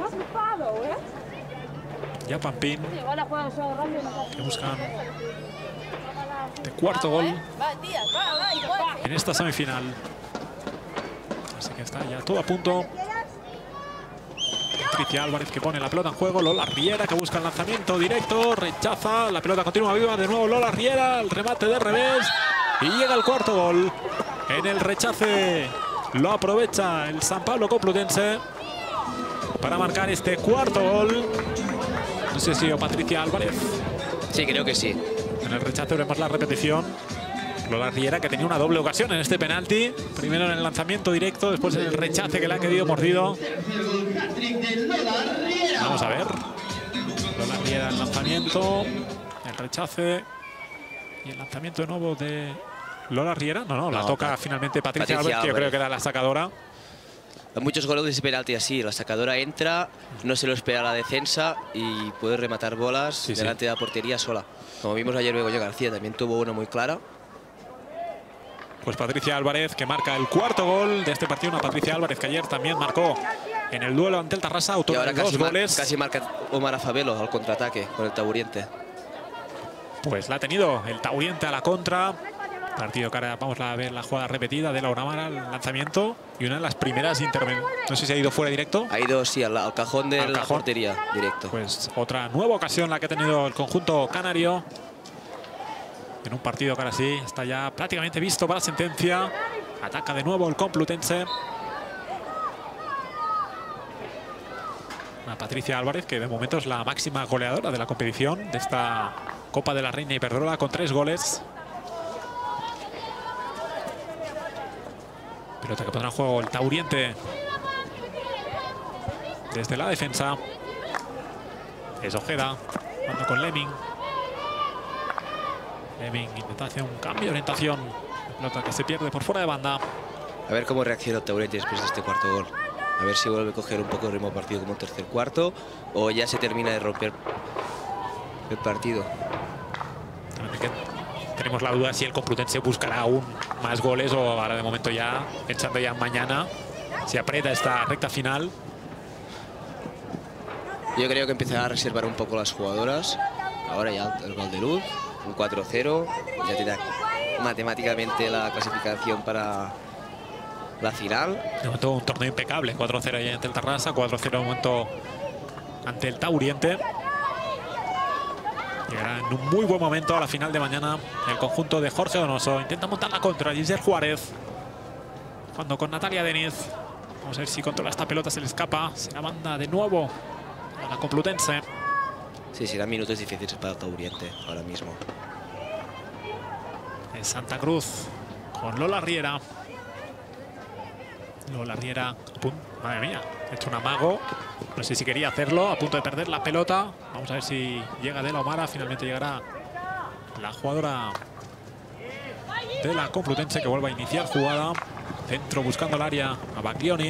Ya Pampín, que buscan de cuarto gol en esta semifinal. Así que está ya todo a punto. Patricia Álvarez, que pone la pelota en juego. Lola Riera, que busca el lanzamiento directo. Rechaza. La pelota continúa viva. De nuevo Lola Riera. El remate de revés. Y llega el cuarto gol. En el rechace lo aprovecha el San Pablo Complutense para marcar este cuarto gol. No sé si Patricia Álvarez. Sí, creo que sí. En el rechace veremos la repetición. Lola Riera, que tenía una doble ocasión en este penalti. Primero en el lanzamiento directo, después en el rechace que le ha quedado mordido. Vamos a ver. Lola Riera, el lanzamiento, el rechace y el lanzamiento de nuevo de Lola Riera. No, la toca finalmente Patricia Álvarez, que yo creo que era la sacadora. Hay muchos goles de ese penalti así. La sacadora entra, no se lo espera la defensa y puede rematar bolas delante de la portería sola. Como vimos ayer, Begoña García también tuvo una muy clara. Pues Patricia Álvarez, que marca el cuarto gol de este partido. Una Patricia Álvarez que ayer también marcó en el duelo ante el Tarrasa, autor de 2 goles. Casi marca Omar Afabelo al contraataque con el Tauriente. Pues la ha tenido el Tauriente a la contra. Partido que ahora vamos a ver la jugada repetida de Laura Mara, el lanzamiento. Y una de las primeras intervenciones. No sé si ha ido fuera directo. Ha ido, sí, al cajón de la portería directo. Pues otra nueva ocasión la que ha tenido el conjunto canario. En un partido que ahora sí está ya prácticamente visto para sentencia. Ataca de nuevo el Complutense. Una Patricia Álvarez, que de momento es la máxima goleadora de la competición de esta Copa de la Reina Iberdrola, con 3 goles. Pelota que pondrá en juego el Tauriente desde la defensa. Es Ojeda, jugando con Lemming. Lemming intenta hacer un cambio de orientación. Pelota que se pierde por fuera de banda. A ver cómo reacciona el Tauriente después de este cuarto gol. A ver si vuelve a coger un poco de ritmo partido como el tercer cuarto o ya se termina de romper el partido. Tenemos la duda si el Complutense buscará aún más goles o ahora de momento ya, pensando ya en mañana, se aprieta esta recta final. Yo creo que empezará a reservar un poco las jugadoras. Ahora ya el Valdeluz, un 4-0, ya tiene matemáticamente la clasificación para la final. De momento un torneo impecable, 4-0 ya ante el Tarrasa, 4-0 de momento ante el Tauriente. Llegará en un muy buen momento a la final de mañana el conjunto de Jorge Donoso. Intenta montar la contra Giselle Juárez, jugando con Natalia Deniz. Vamos a ver si controla esta pelota, se le escapa. Se la manda de nuevo a la Complutense. Sí, serán minutos difíciles para el Tauriente ahora mismo. En Santa Cruz con Lola Riera. Lola Riera, madre mía, ha hecho un amago. No sé si quería hacerlo, a punto de perder la pelota. Vamos a ver si llega de la Omara. Finalmente llegará la jugadora de la Complutense, que vuelve a iniciar jugada. Centro buscando el área a Baglioni.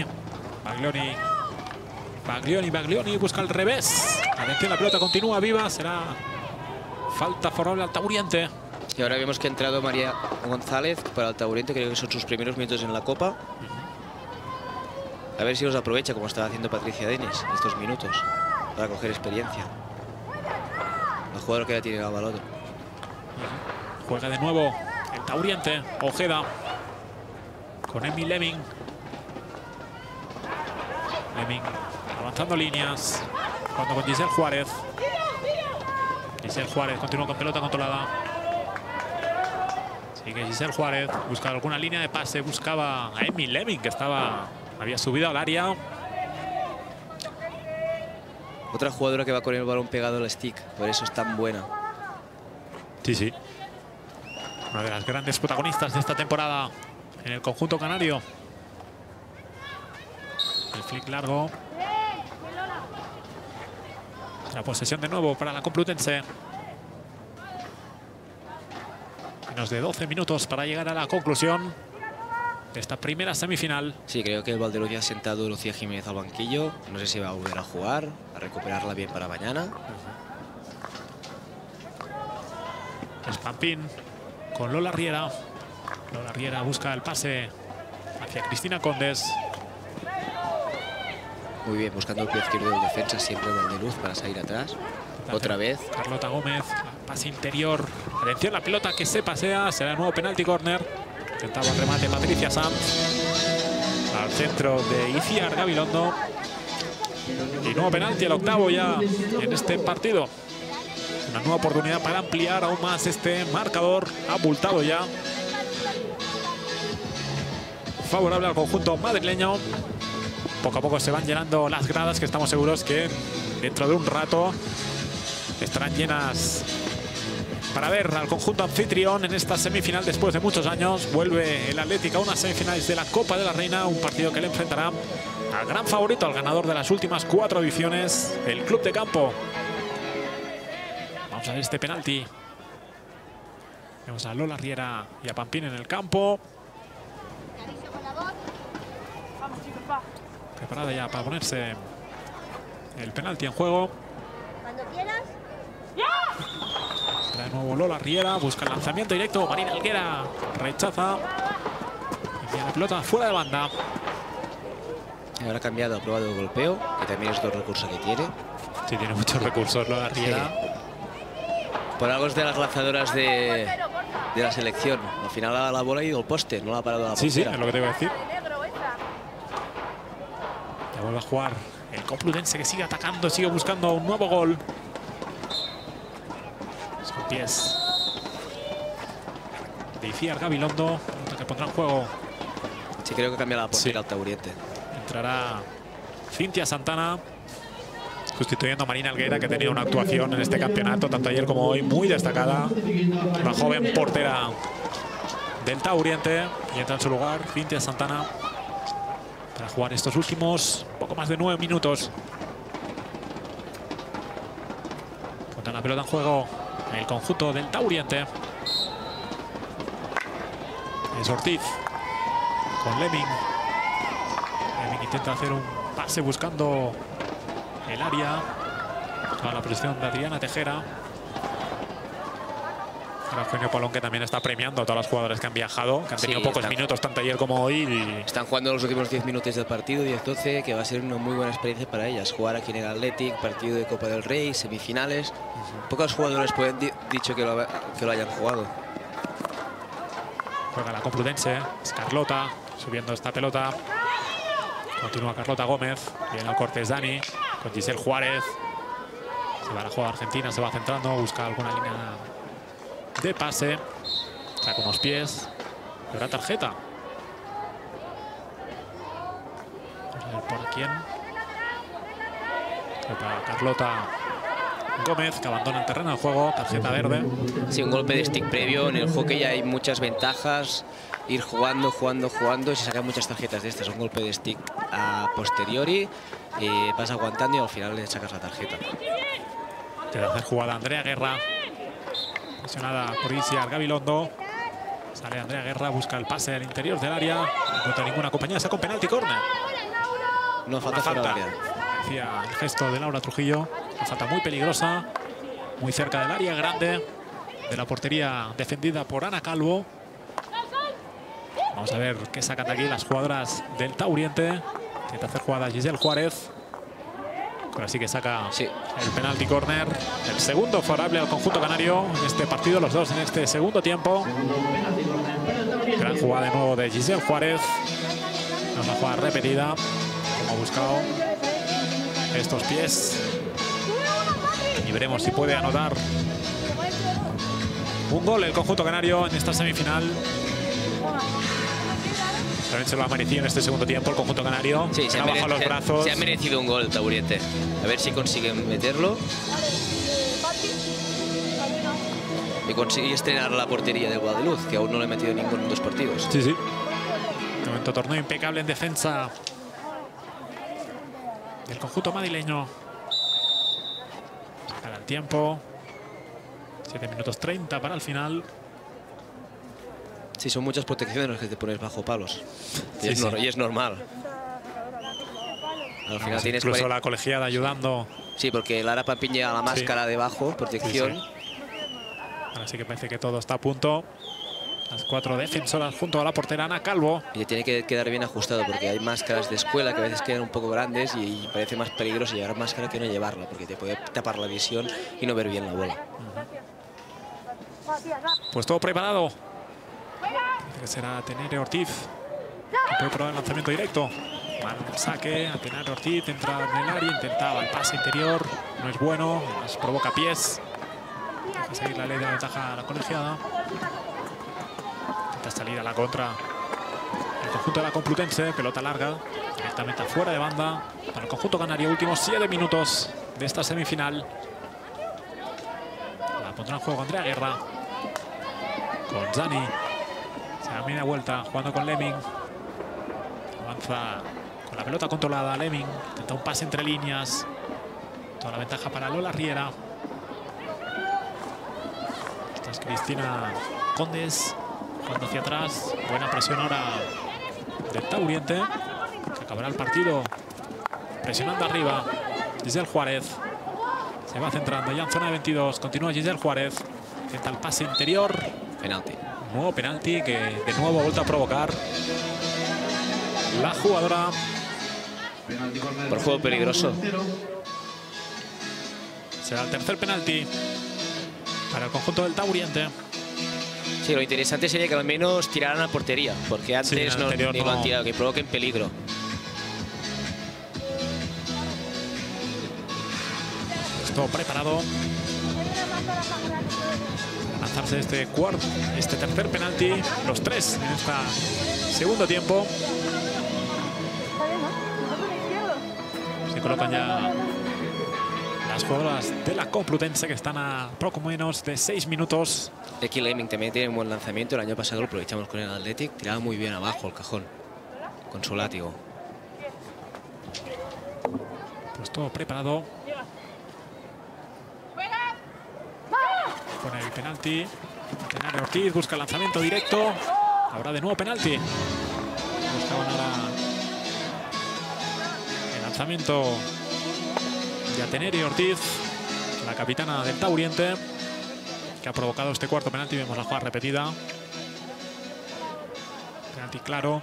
Baglioni busca el revés. Atención, la pelota continúa viva. Será falta favorable al Tauriente. Y ahora vemos que ha entrado María González para el Tauriente. Creo que son sus primeros minutos en la Copa. A ver si los aprovecha, como estaba haciendo Patricia Denis estos minutos, para coger experiencia. El jugador que ya tiene el balón. Juega de nuevo el Tauriente. Ojeda con Emi Lemming. Avanzando líneas. Jugando con Giselle Juárez. Giselle Juárez continúa con pelota controlada. Sigue Giselle Juárez. Busca alguna línea de pase. Buscaba a Emi Lemming, que había subido al área. Otra jugadora que va con el balón pegado al stick. Por eso es tan buena. Sí. Una de las grandes protagonistas de esta temporada en el conjunto canario. El flick largo. La posesión de nuevo para la Complutense. Menos de 12 minutos para llegar a la conclusión de esta primera semifinal. Sí, creo que el Valdeluz ya ha sentado Lucía Jiménez al banquillo. No sé si va a volver a jugar, a recuperarla bien para mañana. Es Pampín con Lola Riera. Lola Riera busca el pase hacia Cristina Condes. Muy bien, buscando el pie izquierdo del defensa, siempre Valdeluz para salir atrás. Otra vez. Carlota Gómez, pase interior. Atención, la pelota que se pasea. Será el nuevo penalti córner. Intentaba el remate Patricia Sanz. Al centro de Iciar Gabilondo. Y nuevo penalti, el octavo ya en este partido. Una nueva oportunidad para ampliar aún más este marcador abultado ya. Favorable al conjunto madrileño. Poco a poco se van llenando las gradas, que estamos seguros que dentro de un rato estarán llenas para ver al conjunto anfitrión en esta semifinal. Después de muchos años vuelve el Atlético a unas semifinales de la Copa de la Reina, un partido que le enfrentará al gran favorito, al ganador de las últimas 4 ediciones, el Club de Campo. Vamos a ver este penalti. Vemos a Lola Riera y a Pampín en el campo. Preparada ya para ponerse el penalti en juego. Cuando quieras. De nuevo Lola Riera, busca el lanzamiento directo. Marina Helguera rechaza. Envía la pelota fuera de banda. Ahora ha cambiado, ha probado el golpeo, que también es otro recurso que tiene. Sí, tiene muchos recursos Lola Riera. Sí. Por algo es de las lanzadoras de la selección. Al final la bola ha ido al poste, no la ha parado a la Sí, portera. es lo que te iba a decir. Ya vuelve a jugar el Complutense, que sigue atacando, sigue buscando un nuevo gol. Con pies de Iciar Gabilondo, que pondrá en juego. Sí, creo que cambia la portera al Tauriente. Entrará Cintia Santana, sustituyendo a Marina Helguera, que ha tenido una actuación en este campeonato, tanto ayer como hoy, muy destacada. La joven portera del Tauriente. Y entra en su lugar Cintia Santana para jugar estos últimos poco más de 9 minutos. Pondrá la pelota en juego el conjunto del Tauriente. Es Ortiz con Lemming. Lemming intenta hacer un pase buscando el área. Buscando la presión de Adriana Tejera. Eugenio Polón, que también está premiando a todas las jugadoras que han viajado, que han tenido pocos minutos tanto ayer como hoy. Están jugando los últimos 10 minutos del partido, 10-12, que va a ser una muy buena experiencia para ellas. Jugar aquí en el Athletic, partido de Copa del Rey, semifinales. Pocos jugadores pueden dicho que lo hayan jugado. Juega la Complutense, es Carlota subiendo esta pelota. Continúa Carlota Gómez, viene al corte es Dani, con Giselle Juárez. Se va a la jugada argentina, se va centrando, busca alguna línea de pase. Saca unos pies. Y ahora tarjeta. Vamos a ver por quién. Para Carlota Gómez, que abandona el terreno del juego. Tarjeta verde. Sí, un golpe de stick previo. En el hockey hay muchas ventajas. Ir jugando, y se sacan muchas tarjetas de estas. Un golpe de stick a posteriori. Vas aguantando y al final le sacas la tarjeta. Quiere hacer jugada Andrea Guerra. Presionada por Isiar Gabilondo. Sale Andrea Guerra, busca el pase al interior del área. No encuentra ninguna compañía, saca un penalti córner. No falta. Decía el gesto de Laura Trujillo. Una falta muy peligrosa, muy cerca del área grande de la portería defendida por Ana Calvo. Vamos a ver qué sacan de aquí las jugadoras del Tauriente. Intenta hacer jugada Giselle Juárez. Ahora sí que saca el penalti córner. El segundo favorable al conjunto canario en este partido, los dos en este segundo tiempo. Gran jugada de nuevo de Giselle Juárez. Una jugada repetida, como ha buscado estos pies. Y veremos si puede anotar un gol el conjunto canario en esta semifinal. También se lo ha merecido en este segundo tiempo el conjunto canario. Sí, se ha bajado los brazos. Se ha merecido un gol el Tauriente. A ver si consiguen meterlo. Y consigue estrenar la portería de Guadalupe, que aún no le ha metido ninguno en 2 partidos. Sí. De momento torneo impecable en defensa del conjunto madrileño. Sacará el tiempo. 7 minutos 30 para el final. Sí, son muchas protecciones las que te pones bajo palos. Y es normal. Al final tienes incluso la colegiada ayudando. Sí, porque Lara Pampín lleva la máscara debajo, protección. Ahora sí que parece que todo está a punto. Las 4 defensoras junto a la portera Ana Calvo. Y tiene que quedar bien ajustado porque hay máscaras de escuela que a veces quedan un poco grandes y parece más peligroso llevar máscara que no llevarla, porque te puede tapar la visión y no ver bien la bola. Pues todo preparado. Parece que será Tenere Ortiz, que puede probar el lanzamiento directo. Mal saque, a Tenere Ortiz, entra en el área, intentaba el pase interior, no es bueno, además provoca pies. Deja seguir la ley de la ventaja a la colegiada. Intenta salir a la contra el conjunto de la Complutense, pelota larga, directamente afuera de banda para el conjunto canario. Últimos 7 minutos de esta semifinal. La pondrá en juego Andrea Guerra con Zani. Se da media vuelta jugando con Lemming. Avanza con la pelota controlada. Lemming intenta un pase entre líneas. Toda la ventaja para Lola Riera. Esta es Cristina Condes jugando hacia atrás. Buena presión ahora del Tauriente, que acabará el partido presionando arriba. Giselle Juárez se va centrando ya en zona de 22. Continúa Giselle Juárez. Intenta el pase interior. Penalti. Nuevo penalti que de nuevo ha vuelto a provocar la jugadora. Por juego peligroso. Será el tercer penalti para el conjunto del Tauriente. Sí, lo interesante sería que al menos tiraran a portería, porque antes sí, no lo han tirado, que provoquen peligro. Esto preparado para lanzarse este tercer penalti. Los 3 en este segundo tiempo. Se colocan ya las jugadoras de la Complutense, que están a poco menos de 6 minutos. Aquí Lemming también tiene un buen lanzamiento. El año pasado lo aprovechamos con el Athletic. Tiraba muy bien abajo el cajón con su látigo. Pues todo preparado. Pone el penalti. Tenere Ortiz busca el lanzamiento directo. Habrá de nuevo penalti. Buscaban ahora el lanzamiento de Tenere Ortiz, la capitana del Tauriente, que ha provocado este cuarto penalti. Vemos la jugada repetida. Penalti claro.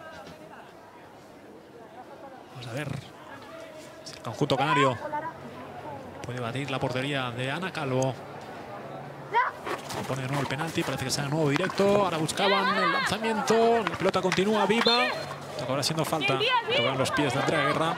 Vamos a ver si el conjunto canario puede batir la portería de Ana Calvo. Se pone de nuevo el penalti, parece que será de nuevo directo. Ahora buscaban el lanzamiento. La pelota continúa viva. Acabará siendo falta. Tocan los pies de Andrea Guerra.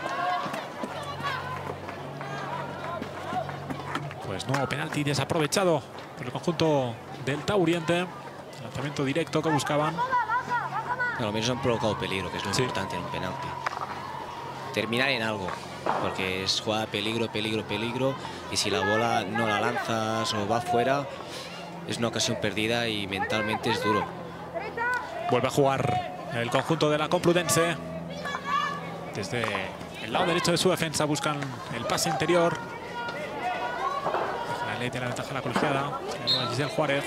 Pues nuevo penalti desaprovechado por el conjunto del Tauriente. Lanzamiento directo que buscaban. A lo menos han provocado peligro, que es lo importante en un penalti. Terminar en algo, porque es jugada peligro, peligro, peligro. Y si la bola no la lanzas o va fuera, es una ocasión perdida y mentalmente es duro. Vuelve a jugar el conjunto de la Complutense. Desde el lado derecho de su defensa buscan el pase interior. ley de la ventaja de la colegiada. Se lleva Giselle Juárez.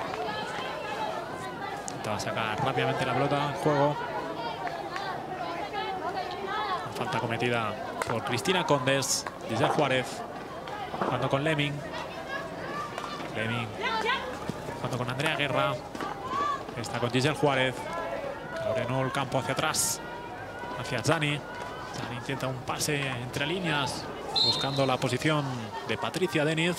Intentaba sacar rápidamente la pelota en juego. Falta cometida por Cristina Condes. Giselle Juárez jugando con Lemming. Lemming jugando con Andrea Guerra. Está con Giselle Juárez. Ordenó el campo hacia atrás, hacia Zani. Zani intenta un pase entre líneas, buscando la posición de Patricia Deniz.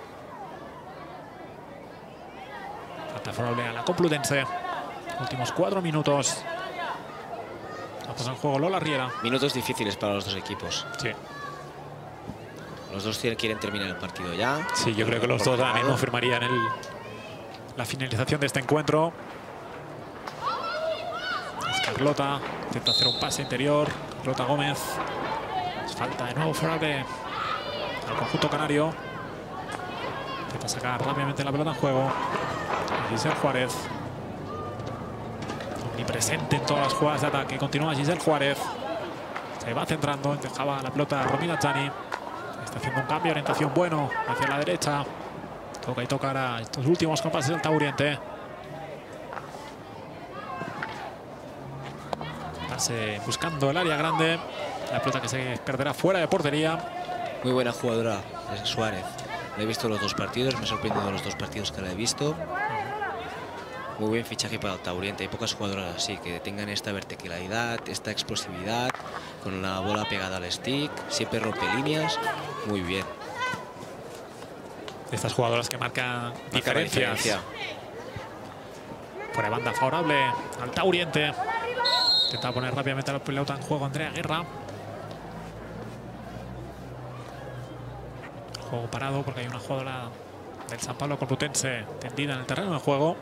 Falta favorable a la Complutense. Últimos 4 minutos. Vamos en juego Lola Riera. Minutos difíciles para los dos equipos. Sí. Los dos quieren terminar el partido ya. Sí, yo creo que los dos ahora mismo firmarían la finalización de este encuentro. Carlota intenta hacer un pase interior. Carlota Gómez. Falta de nuevo favorable al conjunto canario. Intenta sacar rápidamente la pelota en juego. Giselle Juárez. Omnipresente en todas las jugadas de ataque. Continúa Giselle Juárez. Se va centrando. Dejaba la pelota a Romina Zani. Está haciendo un cambio de orientación bueno hacia la derecha. Toca y tocará estos últimos compases del Tauriente. Buscando el área grande. La pelota que se perderá fuera de portería. Muy buena jugadora Suárez. La he visto los dos partidos. Me ha sorprendido los dos partidos que la he visto. Muy buen fichaje para el Tauriente. Hay pocas jugadoras así que tengan esta verticalidad, esta explosividad, con la bola pegada al stick. Siempre rompe líneas. Muy bien. Estas jugadoras que marcan diferencias. Fuera de banda favorable al Tauriente. Intenta poner rápidamente la pelota en juego Andrea Guerra. Juego parado porque hay una jugadora del San Pablo Complutense tendida en el terreno de juego.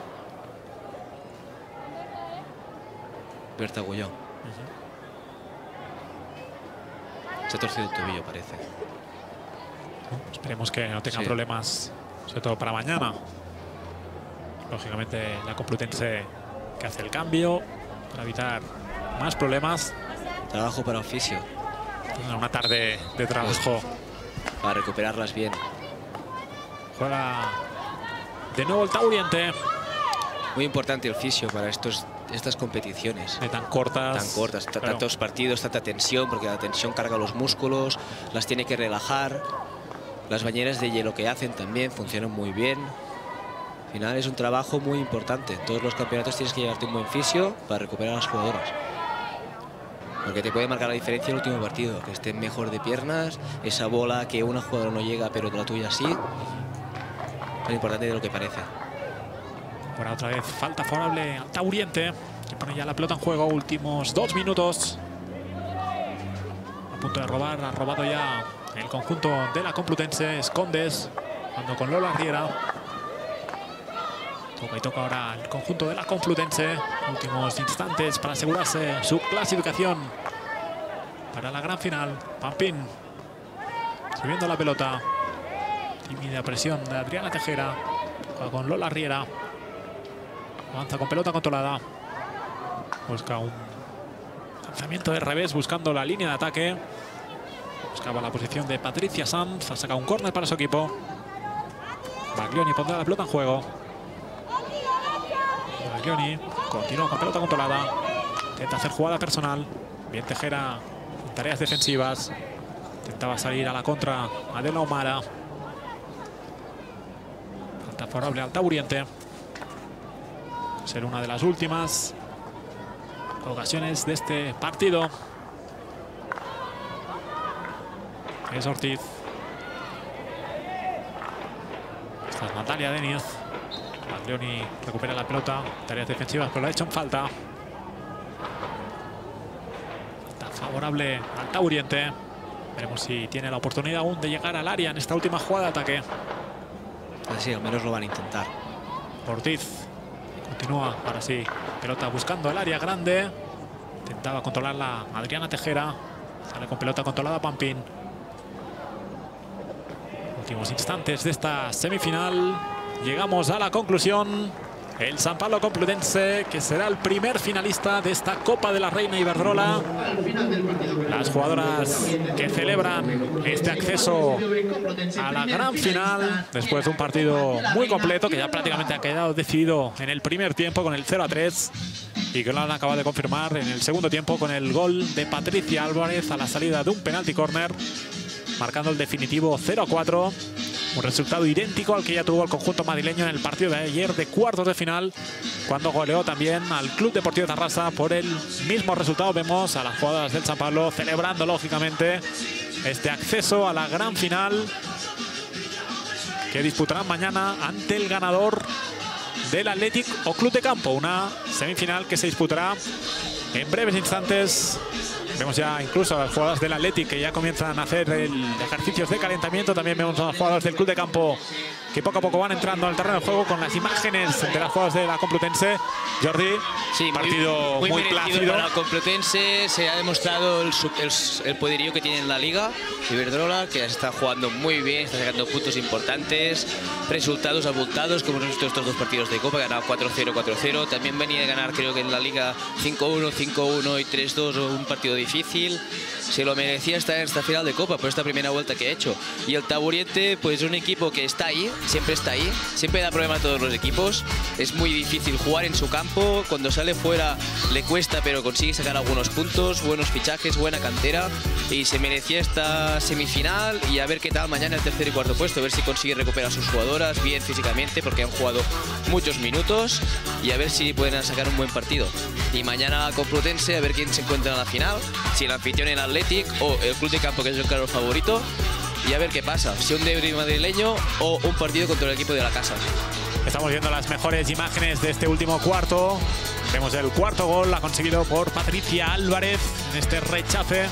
Berta Gullón. Se ha torcido el tobillo, parece. Esperemos que no tenga problemas, sobre todo para mañana. Lógicamente la Complutense que hace el cambio para evitar más problemas. Trabajo para oficio. Una tarde de trabajo. Para recuperarlas bien. Juega de nuevo el Tauriente. Muy importante el fisio para estas competiciones. Tan cortas. Tan cortas. Claro. Tantos partidos, tanta tensión, porque la tensión carga los músculos, las tiene que relajar. Las bañeras de hielo que hacen también funcionan muy bien. Al final es un trabajo muy importante. En todos los campeonatos tienes que llevarte un buen fisio para recuperar a las jugadoras. Porque te puede marcar la diferencia el último partido. Que estén mejor de piernas, esa bola que una jugadora no llega pero la tuya sí. Tan importante de lo que parece. Ahora otra vez falta favorable al Tauriente. Que pone ya la pelota en juego. Últimos 2 minutos. A punto de robar. Ha robado ya el conjunto de la Complutense. Escondes. Jugando con Lola Riera. Toca y toca ahora el conjunto de la Complutense. Últimos instantes para asegurarse su clasificación para la gran final. Pampín subiendo la pelota. Tímida presión de Adriana Tejera. Juega con Lola Riera. Avanza con pelota controlada. Busca un lanzamiento de revés buscando la línea de ataque. Buscaba la posición de Patricia Sanz. Ha sacado un córner para su equipo. Baglioni pondrá la pelota en juego. Baglioni continúa con pelota controlada. Intenta hacer jugada personal. Bien Tejera en tareas defensivas. Intentaba salir a la contra Adela Omara. Falta favorable al Tauriente. Ser una de las últimas ocasiones de este partido. Es Ortiz. Esta es Natalia Deniz. Baglioni recupera la pelota. Tareas defensivas, pero la ha hecho en falta. Falta favorable al Tauriente. Veremos si tiene la oportunidad aún de llegar al área en esta última jugada de ataque. Sí, al menos lo van a intentar. Ortiz continúa, ahora sí. Pelota buscando el área grande. Intentaba controlarla Adriana Tejera. Sale con pelota controlada Pampín. Últimos instantes de esta semifinal. Llegamos a la conclusión. el San Pablo Complutense, que será el primer finalista de esta Copa de la Reina Iberdrola. Las jugadoras que celebran este acceso a la gran final después de un partido muy completo que ya prácticamente ha quedado decidido en el primer tiempo con el 0-3 y que lo han acabado de confirmar en el segundo tiempo con el gol de Patricia Álvarez a la salida de un penalti córner, marcando el definitivo 0-4. Un resultado idéntico al que ya tuvo el conjunto madrileño en el partido de ayer de cuartos de final, cuando goleó también al Club Deportivo Tarrasa por el mismo resultado. Vemos a las jugadoras del San Pablo celebrando lógicamente este acceso a la gran final que disputarán mañana ante el ganador del Athletic o Club de Campo. Una semifinal que se disputará en breves instantes. Vemos ya incluso a las jugadoras del Athletic que ya comienzan a hacer ejercicios de calentamiento. También vemos a las jugadoras del Club de Campo que poco a poco van entrando al terreno de juego con las imágenes de las jugadoras de la Complutense. Jordi, sí, partido muy plácido para la Complutense. Se ha demostrado el poderío que tiene en la Liga Iberdrola, que está jugando muy bien, está sacando puntos importantes, resultados abultados, como hemos visto estos dos partidos de Copa, ganado 4-0, 4-0. También venía a ganar, creo que en la Liga 5-1, 5-1 y 3-2, un partido difícil. Se lo merecía estar en esta final de Copa por esta primera vuelta que ha hecho. Y el Taburiente, pues un equipo que está ahí, siempre da problema a todos los equipos. Es muy difícil jugar en su campo, cuando sale fuera le cuesta, pero consigue sacar algunos puntos, buenos fichajes, buena cantera, y se merecía esta semifinal. Y a ver qué tal mañana el tercer y cuarto puesto, a ver si consigue recuperar a sus jugadoras bien físicamente, porque han jugado muchos minutos, y a ver si pueden sacar un buen partido. Y mañana Complutense, a ver quién se encuentra en la final, si el anfitrión en Athletic o el Club de Campo, que es el claro favorito, y a ver qué pasa, si un derbi madrileño o un partido contra el equipo de la casa. Estamos viendo las mejores imágenes de este último cuarto. Vemos el cuarto gol, ha conseguido por Patricia Álvarez en este rechace.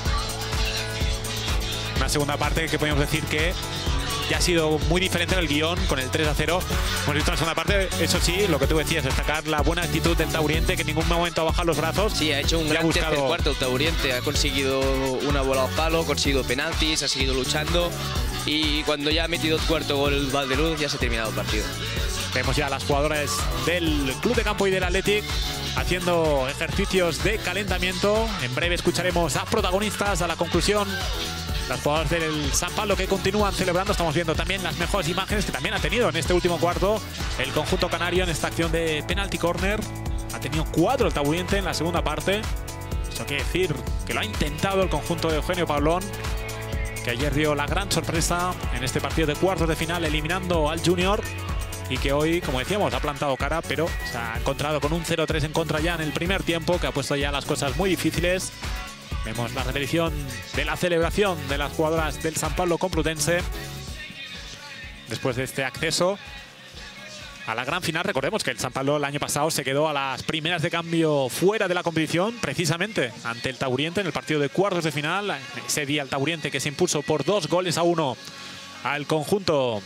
Una segunda parte que podemos decir que ya ha sido muy diferente en el guión con el 3-0. Hemos visto en la segunda parte, eso sí, lo que tú decías, destacar la buena actitud del Taburiente, que en ningún momento ha bajado los brazos. Sí, ha hecho un gran tercer cuarto el Taburiente, ha conseguido una bola al palo, ha conseguido penaltis, ha seguido luchando, y cuando ya ha metido el cuarto gol el Valdeluz ya se ha terminado el partido. Vemos ya a las jugadoras del Club de Campo y del Athletic haciendo ejercicios de calentamiento. En breve escucharemos a protagonistas, a la conclusión, las jugadoras del San Pablo que continúan celebrando. Estamos viendo también las mejores imágenes que también ha tenido en este último cuarto el conjunto canario en esta acción de penalti corner. Ha tenido 4 el Taburiente en la segunda parte. Eso quiere decir que lo ha intentado el conjunto de Eugenio Pablón, que ayer dio la gran sorpresa en este partido de cuartos de final eliminando al Junior, y que hoy, como decíamos, ha plantado cara, pero se ha encontrado con un 0-3 en contra ya en el primer tiempo, que ha puesto ya las cosas muy difíciles. Vemos la repetición de la celebración de las jugadoras del San Pablo Complutense después de este acceso a la gran final. Recordemos que el San Pablo el año pasado se quedó a las primeras de cambio fuera de la competición, precisamente ante el Taburiente en el partido de cuartos de final. Ese día el Taburiente que se impuso por 2-1 al conjunto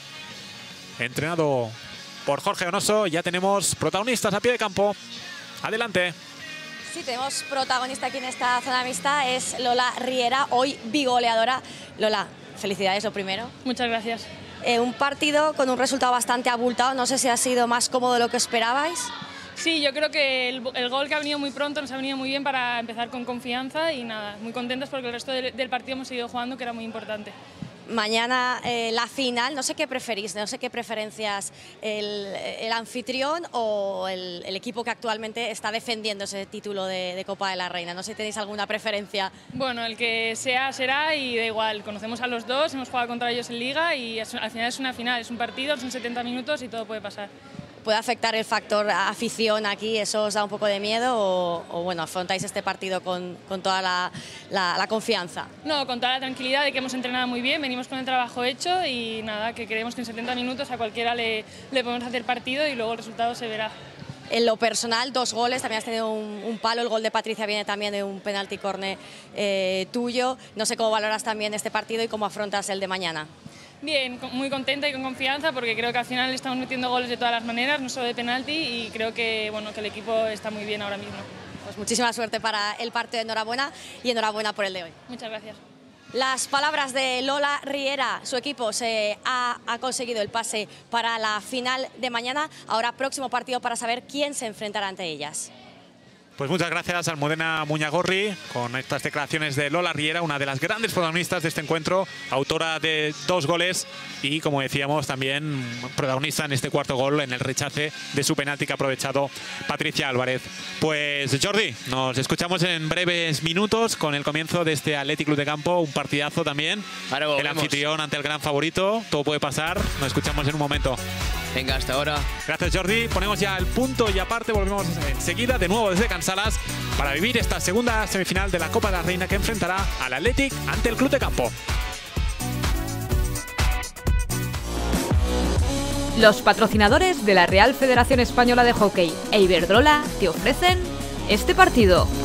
entrenado por Jorge Donoso. Ya tenemos protagonistas a pie de campo. Adelante. Sí, tenemos protagonista aquí en esta zona mixta, es Lola Riera, hoy bigoleadora. Lola, felicidades lo primero. Muchas gracias. Un partido con un resultado bastante abultado, no sé si ha sido más cómodo de lo que esperabais. Sí, yo creo que el gol que ha venido muy pronto nos ha venido muy bien para empezar con confianza, y nada, muy contentos porque el resto del partido hemos seguido jugando, que era muy importante. Mañana la final, no sé qué preferís, no sé qué preferencias, el anfitrión o el equipo que actualmente está defendiendo ese título de Copa de la Reina. No sé si tenéis alguna preferencia. Bueno, el que sea será, y da igual, conocemos a los dos, hemos jugado contra ellos en Liga y al final es una final, es un partido, son 70 minutos y todo puede pasar. ¿Puede afectar el factor afición aquí? ¿Eso os da un poco de miedo o bueno, afrontáis este partido con toda la confianza? No, con toda la tranquilidad de que hemos entrenado muy bien, venimos con el trabajo hecho y nada, que creemos que en 70 minutos a cualquiera le podemos hacer partido y luego el resultado se verá. En lo personal, 2 goles, también has tenido un palo, el gol de Patricia viene también de un penalti córner tuyo. No sé cómo valoras también este partido y cómo afrontas el de mañana. Bien, muy contenta y con confianza porque creo que al final estamos metiendo goles de todas las maneras, no solo de penalti, y creo que, bueno, que el equipo está muy bien ahora mismo. Pues muchísima suerte para el partido, enhorabuena y enhorabuena por el de hoy. Muchas gracias. Las palabras de Lola Riera, su equipo ha conseguido el pase para la final de mañana. Ahora próximo partido para saber quién se enfrentará ante ellas. Pues muchas gracias, Almudena Muñagorri, con estas declaraciones de Lola Riera, una de las grandes protagonistas de este encuentro, autora de 2 goles y, como decíamos, también protagonista en este cuarto gol, en el rechace de su penalti que ha aprovechado Patricia Álvarez. Pues Jordi, nos escuchamos en breves minutos con el comienzo de este Athletic Club de Campo, un partidazo también. El anfitrión ante el gran favorito, todo puede pasar, nos escuchamos en un momento. Venga, hasta ahora. Gracias, Jordi. Ponemos ya el punto y aparte volvemos enseguida de nuevo desde Cansalas para vivir esta segunda semifinal de la Copa de la Reina que enfrentará al Athletic ante el Club de Campo. Los patrocinadores de la Real Federación Española de Hockey e Iberdrola te ofrecen este partido.